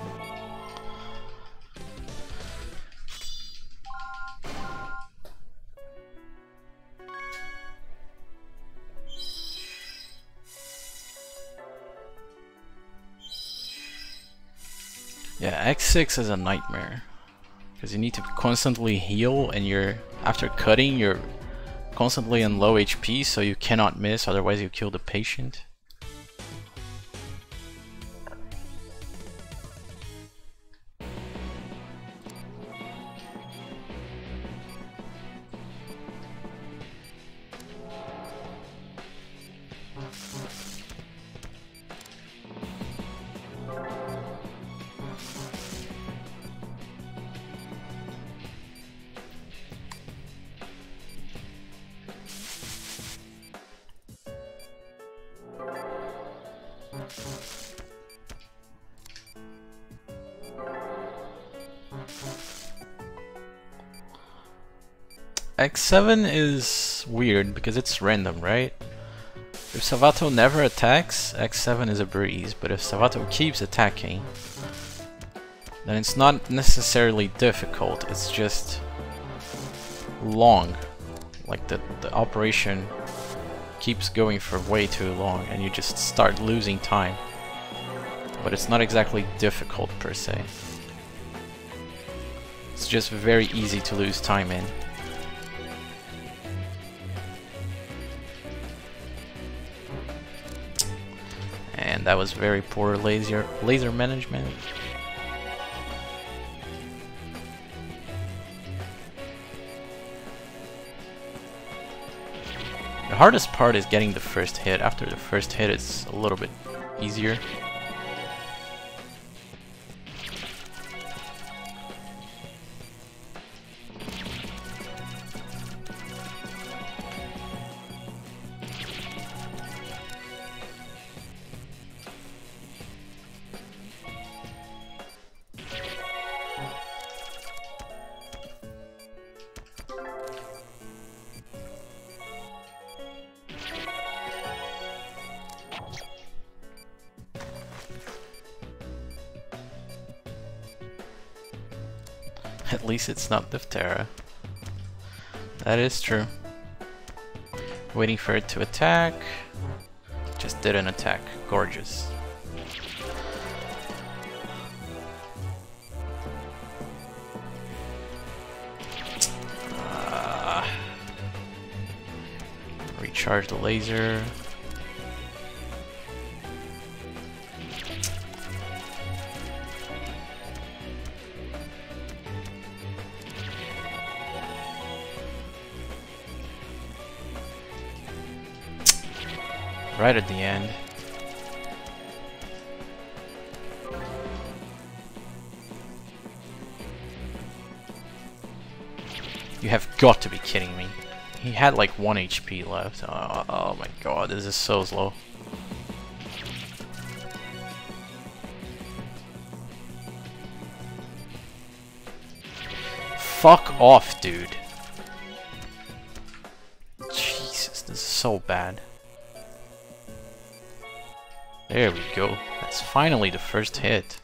Yeah, X six is a nightmare because you need to constantly heal, and you're after cutting you're constantly on low H P, so you cannot miss, otherwise you kill the patient. X seven is weird because it's random, right? If Savato never attacks, X seven is a breeze, but if Savato keeps attacking, then it's not necessarily difficult, it's just long. Like the, the operation keeps going for way too long and you just start losing time. But it's not exactly difficult per se. It's just very easy to lose time in. And that was very poor laser laser management. The hardest part is getting the first hit. After the first hit, it's a little bit easier. At least it's not Diphthera. That is true. Waiting for it to attack. Just didn't attack. Gorgeous. Uh, recharge the laser. Right at the end. You have got to be kidding me. He had like one H P left. Oh, oh my god, this is so slow. Fuck off, dude. Jesus, this is so bad. There we go. That's finally the first hit.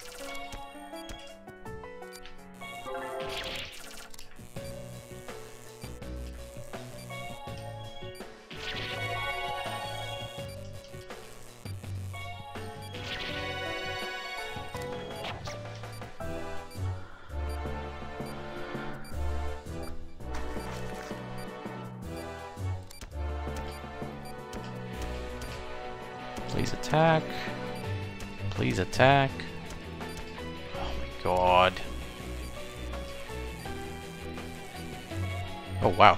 Please attack. Please attack. Oh my god. Oh wow.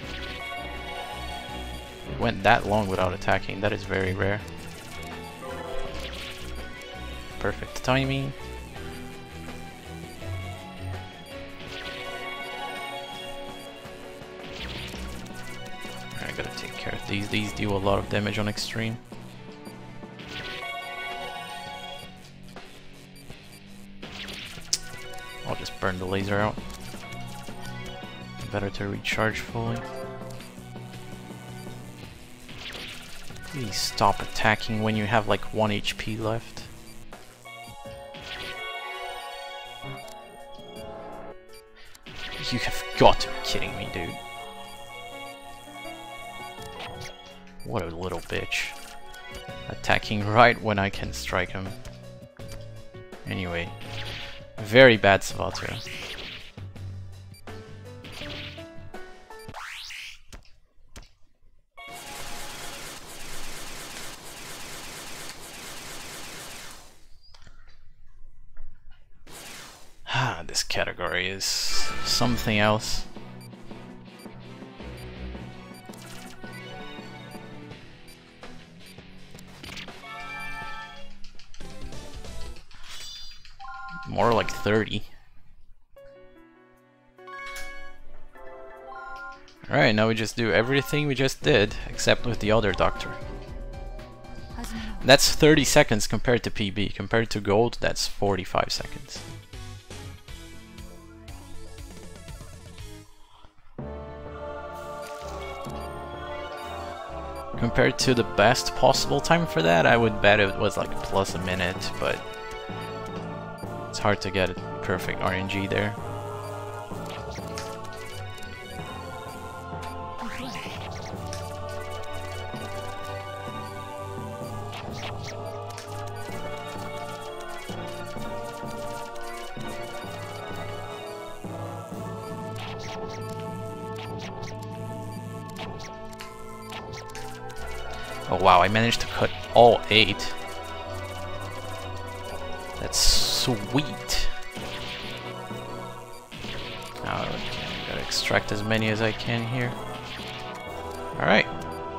It went that long without attacking. That is very rare. Perfect timing. I gotta take care of these. These do a lot of damage on extreme. I'll just burn the laser out. Better to recharge fully. Please stop attacking when you have like one H P left. You have got to be kidding me, dude. What a little bitch. Attacking right when I can strike him. Anyway, very bad Savato. Ah, this category is something else. More like thirty. Alright, now we just do everything we just did, except with the other doctor. That's thirty seconds compared to P B. Compared to gold, that's forty-five seconds. Compared to the best possible time for that, I would bet it was like plus a minute, but it's hard to get perfect R N G there. Oh wow, I managed to cut all eight. That's sweet. Now I gotta extract as many as I can here. Alright.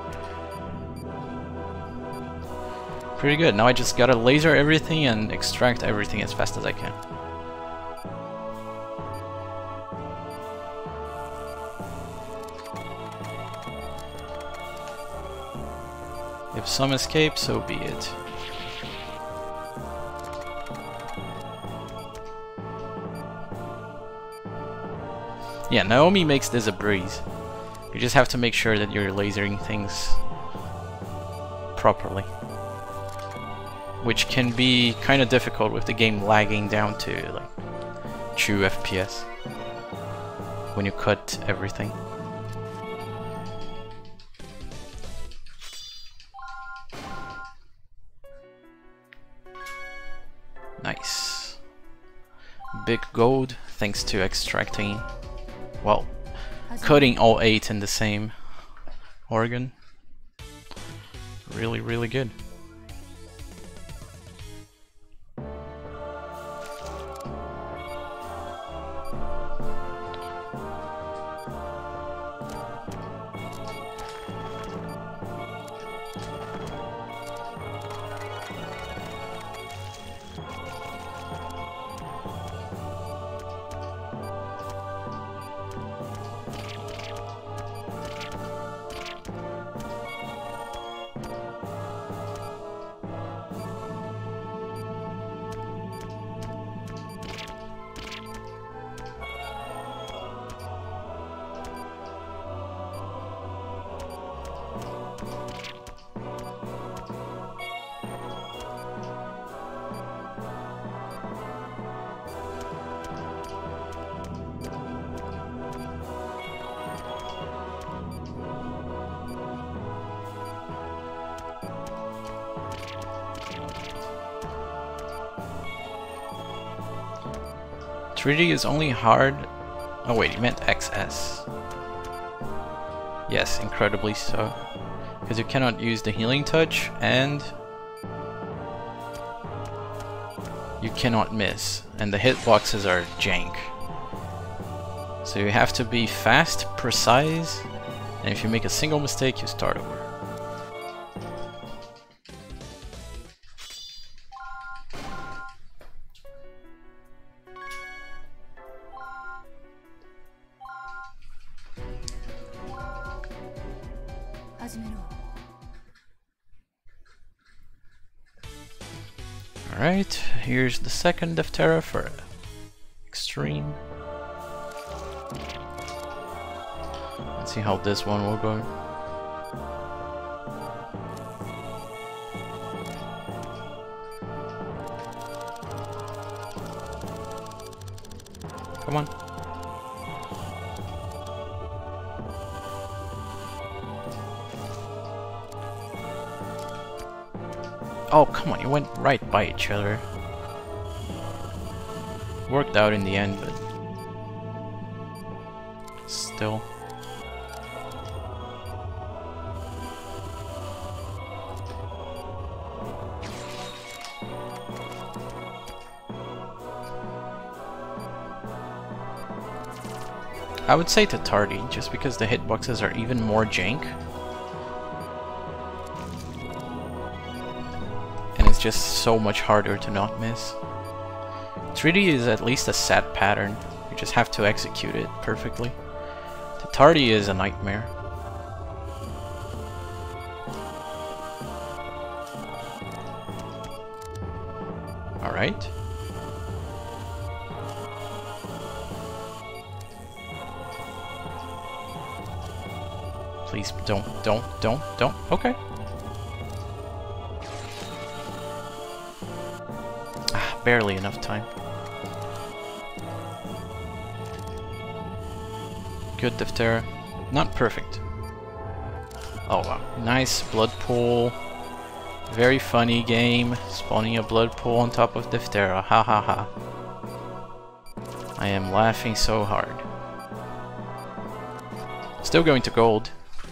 Pretty good. Now I just gotta laser everything and extract everything as fast as I can. If some escape, so be it. Yeah, Naomi makes this a breeze. You just have to make sure that you're lasering things properly. Which can be kind of difficult with the game lagging down to like two F P S when you cut everything. Nice. Big gold thanks to extracting, well, cutting all eight in the same organ. Really, really good. three D is only hard... Oh wait, you meant X S. Yes, incredibly so. Because you cannot use the healing touch and... you cannot miss. And the hitboxes are jank. So you have to be fast, precise, and if you make a single mistake, you start over. Alright, here's the second Deathterra for extreme. Let's see how this one will go. Come on. Oh, come on, you went right by each other. Worked out in the end, but still. I would say to Tardy, just because the hitboxes are even more jank. And it's just so much harder to not miss. three D is at least a set pattern, you just have to execute it perfectly. The Tardy is a nightmare. Alright. Please don't, don't, don't, don't. Okay. Ah, barely enough time. Good Deathterra. Not perfect. Oh wow. Nice blood pool. Very funny game. Spawning a blood pool on top of Deathterra. Ha ha ha. I am laughing so hard. Still going to gold.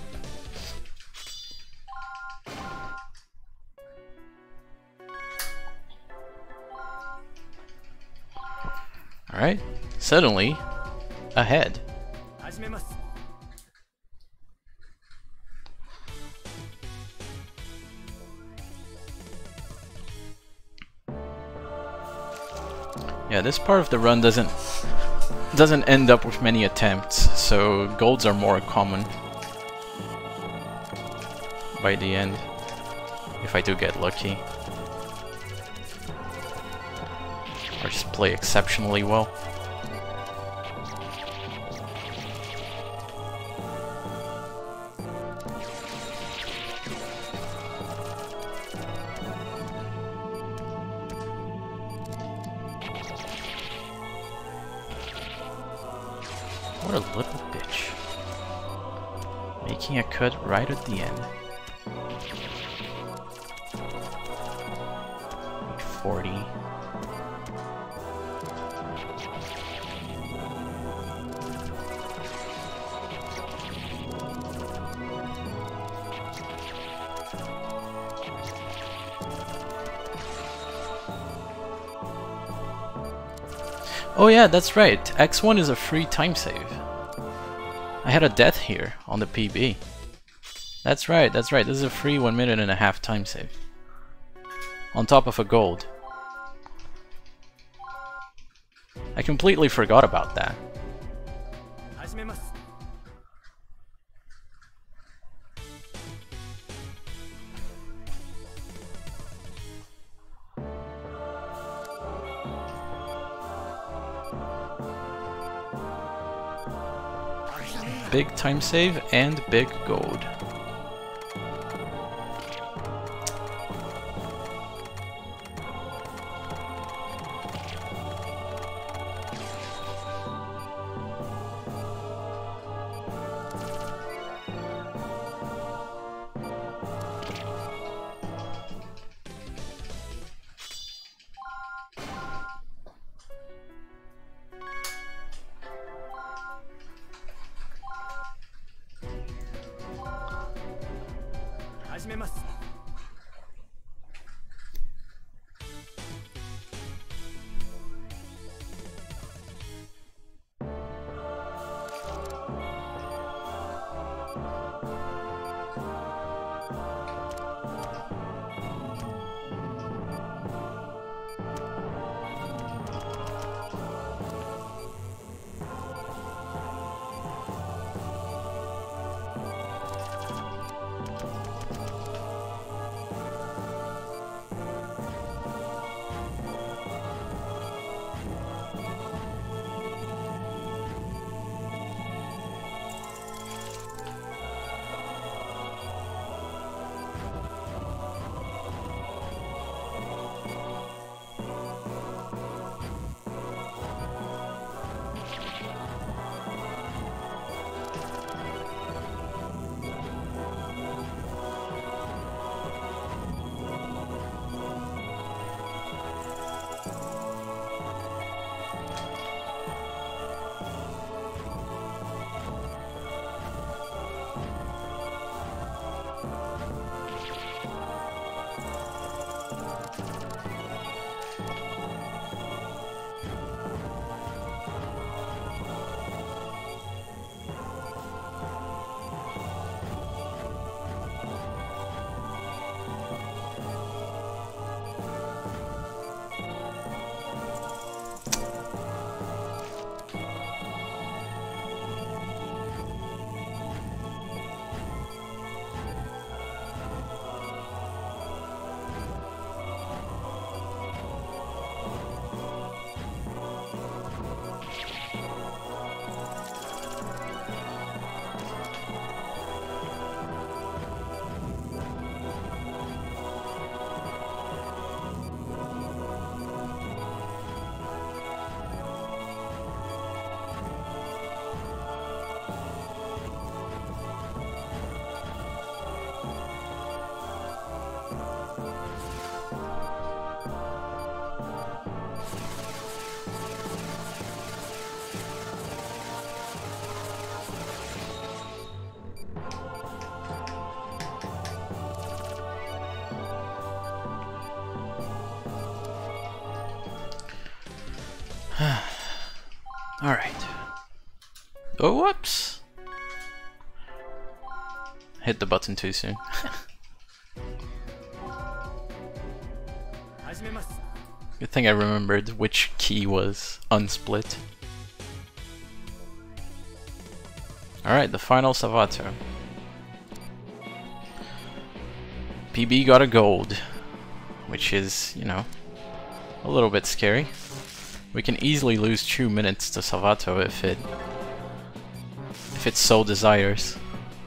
Alright. Suddenly, ahead. Yeah, this part of the run doesn't doesn't end up with many attempts, so golds are more common by the end, if I do get lucky. Or just play exceptionally well. What a little bitch. Making a cut right at the end. forty. Oh yeah, that's right. X one is a free time save. I had a death here on the P B. That's right, that's right. This is a free one minute and a half time save. On top of a gold. I completely forgot about that. Big time save and big gold. Alright. Oh, whoops! Hit the button too soon. Good thing I remembered which key was unsplit. Alright, the final Savato. P B got a gold, which is, you know, a little bit scary. We can easily lose two minutes to Savato if it if it so desires.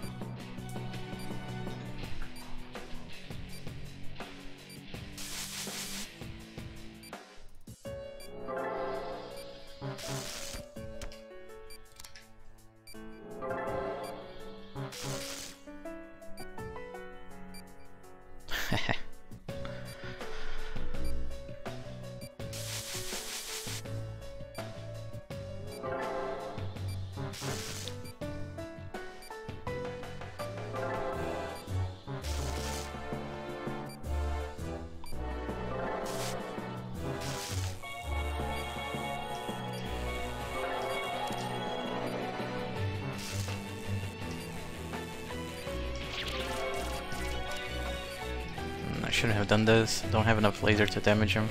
I shouldn't have done this. Don't have enough laser to damage him.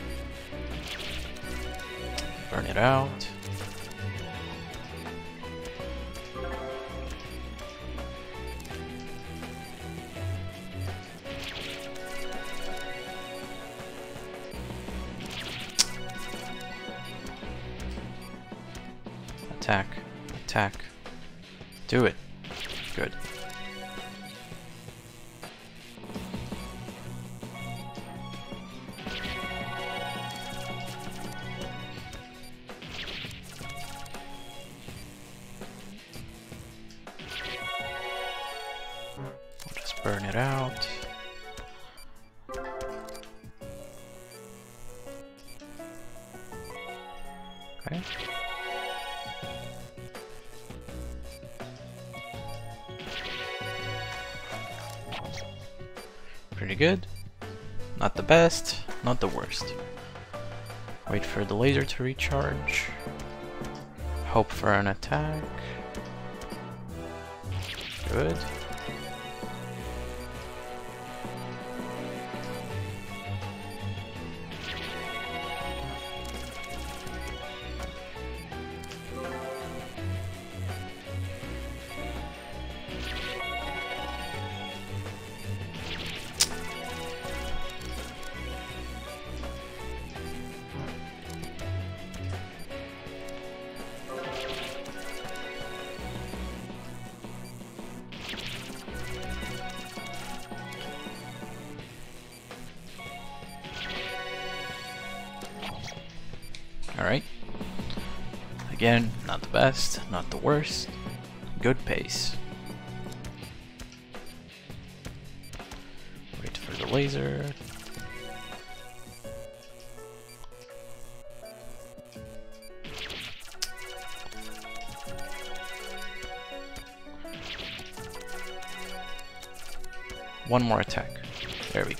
Burn it out. Attack. Attack. Do it. Good. Burn it out. Okay. Pretty good. Not the best, not the worst. Wait for the laser to recharge. Hope for an attack. Good. Alright. Again, not the best, not the worst. Good pace. Wait for the laser. One more attack. There we go.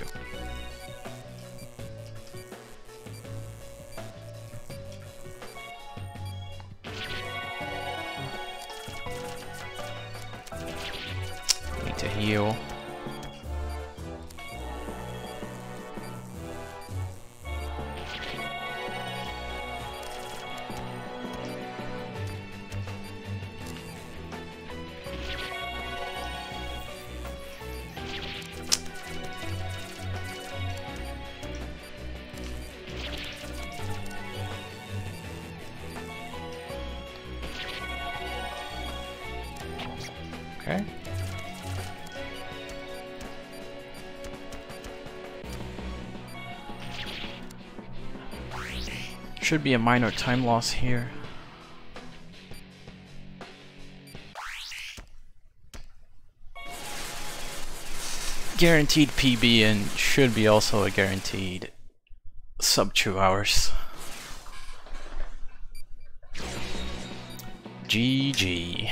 Need to heal. Okay. Should be a minor time loss here. Guaranteed P B and should be also a guaranteed sub two hours. G G.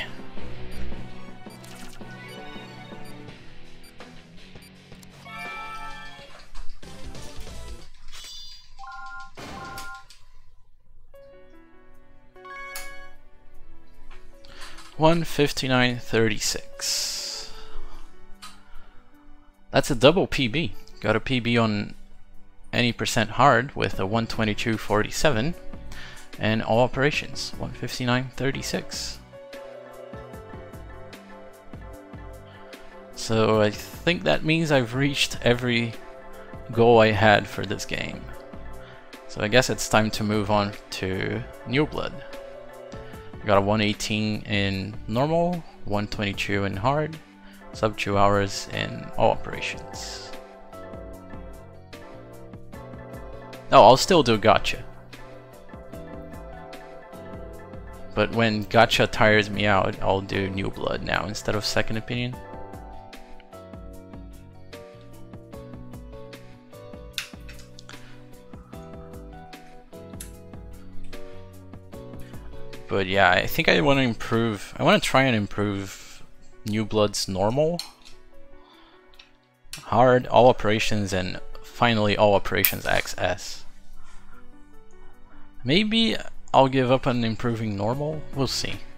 one fifty-nine thirty-six. That's a double P B. Got a P B on any percent hard with a one twenty-two forty-seven, and all operations one fifty-nine thirty-six. So I think that means I've reached every goal I had for this game. So I guess it's time to move on to New Blood. I got a one eighteen in normal, one twenty-two in hard, sub two hours in all operations. Oh, I'll still do gacha. But when gacha tires me out, I'll do New Blood now instead of Second Opinion. But yeah, I think I want to improve, I want to try and improve New Blood's normal, hard, all operations, and finally all operations X S. Maybe I'll give up on improving normal, we'll see.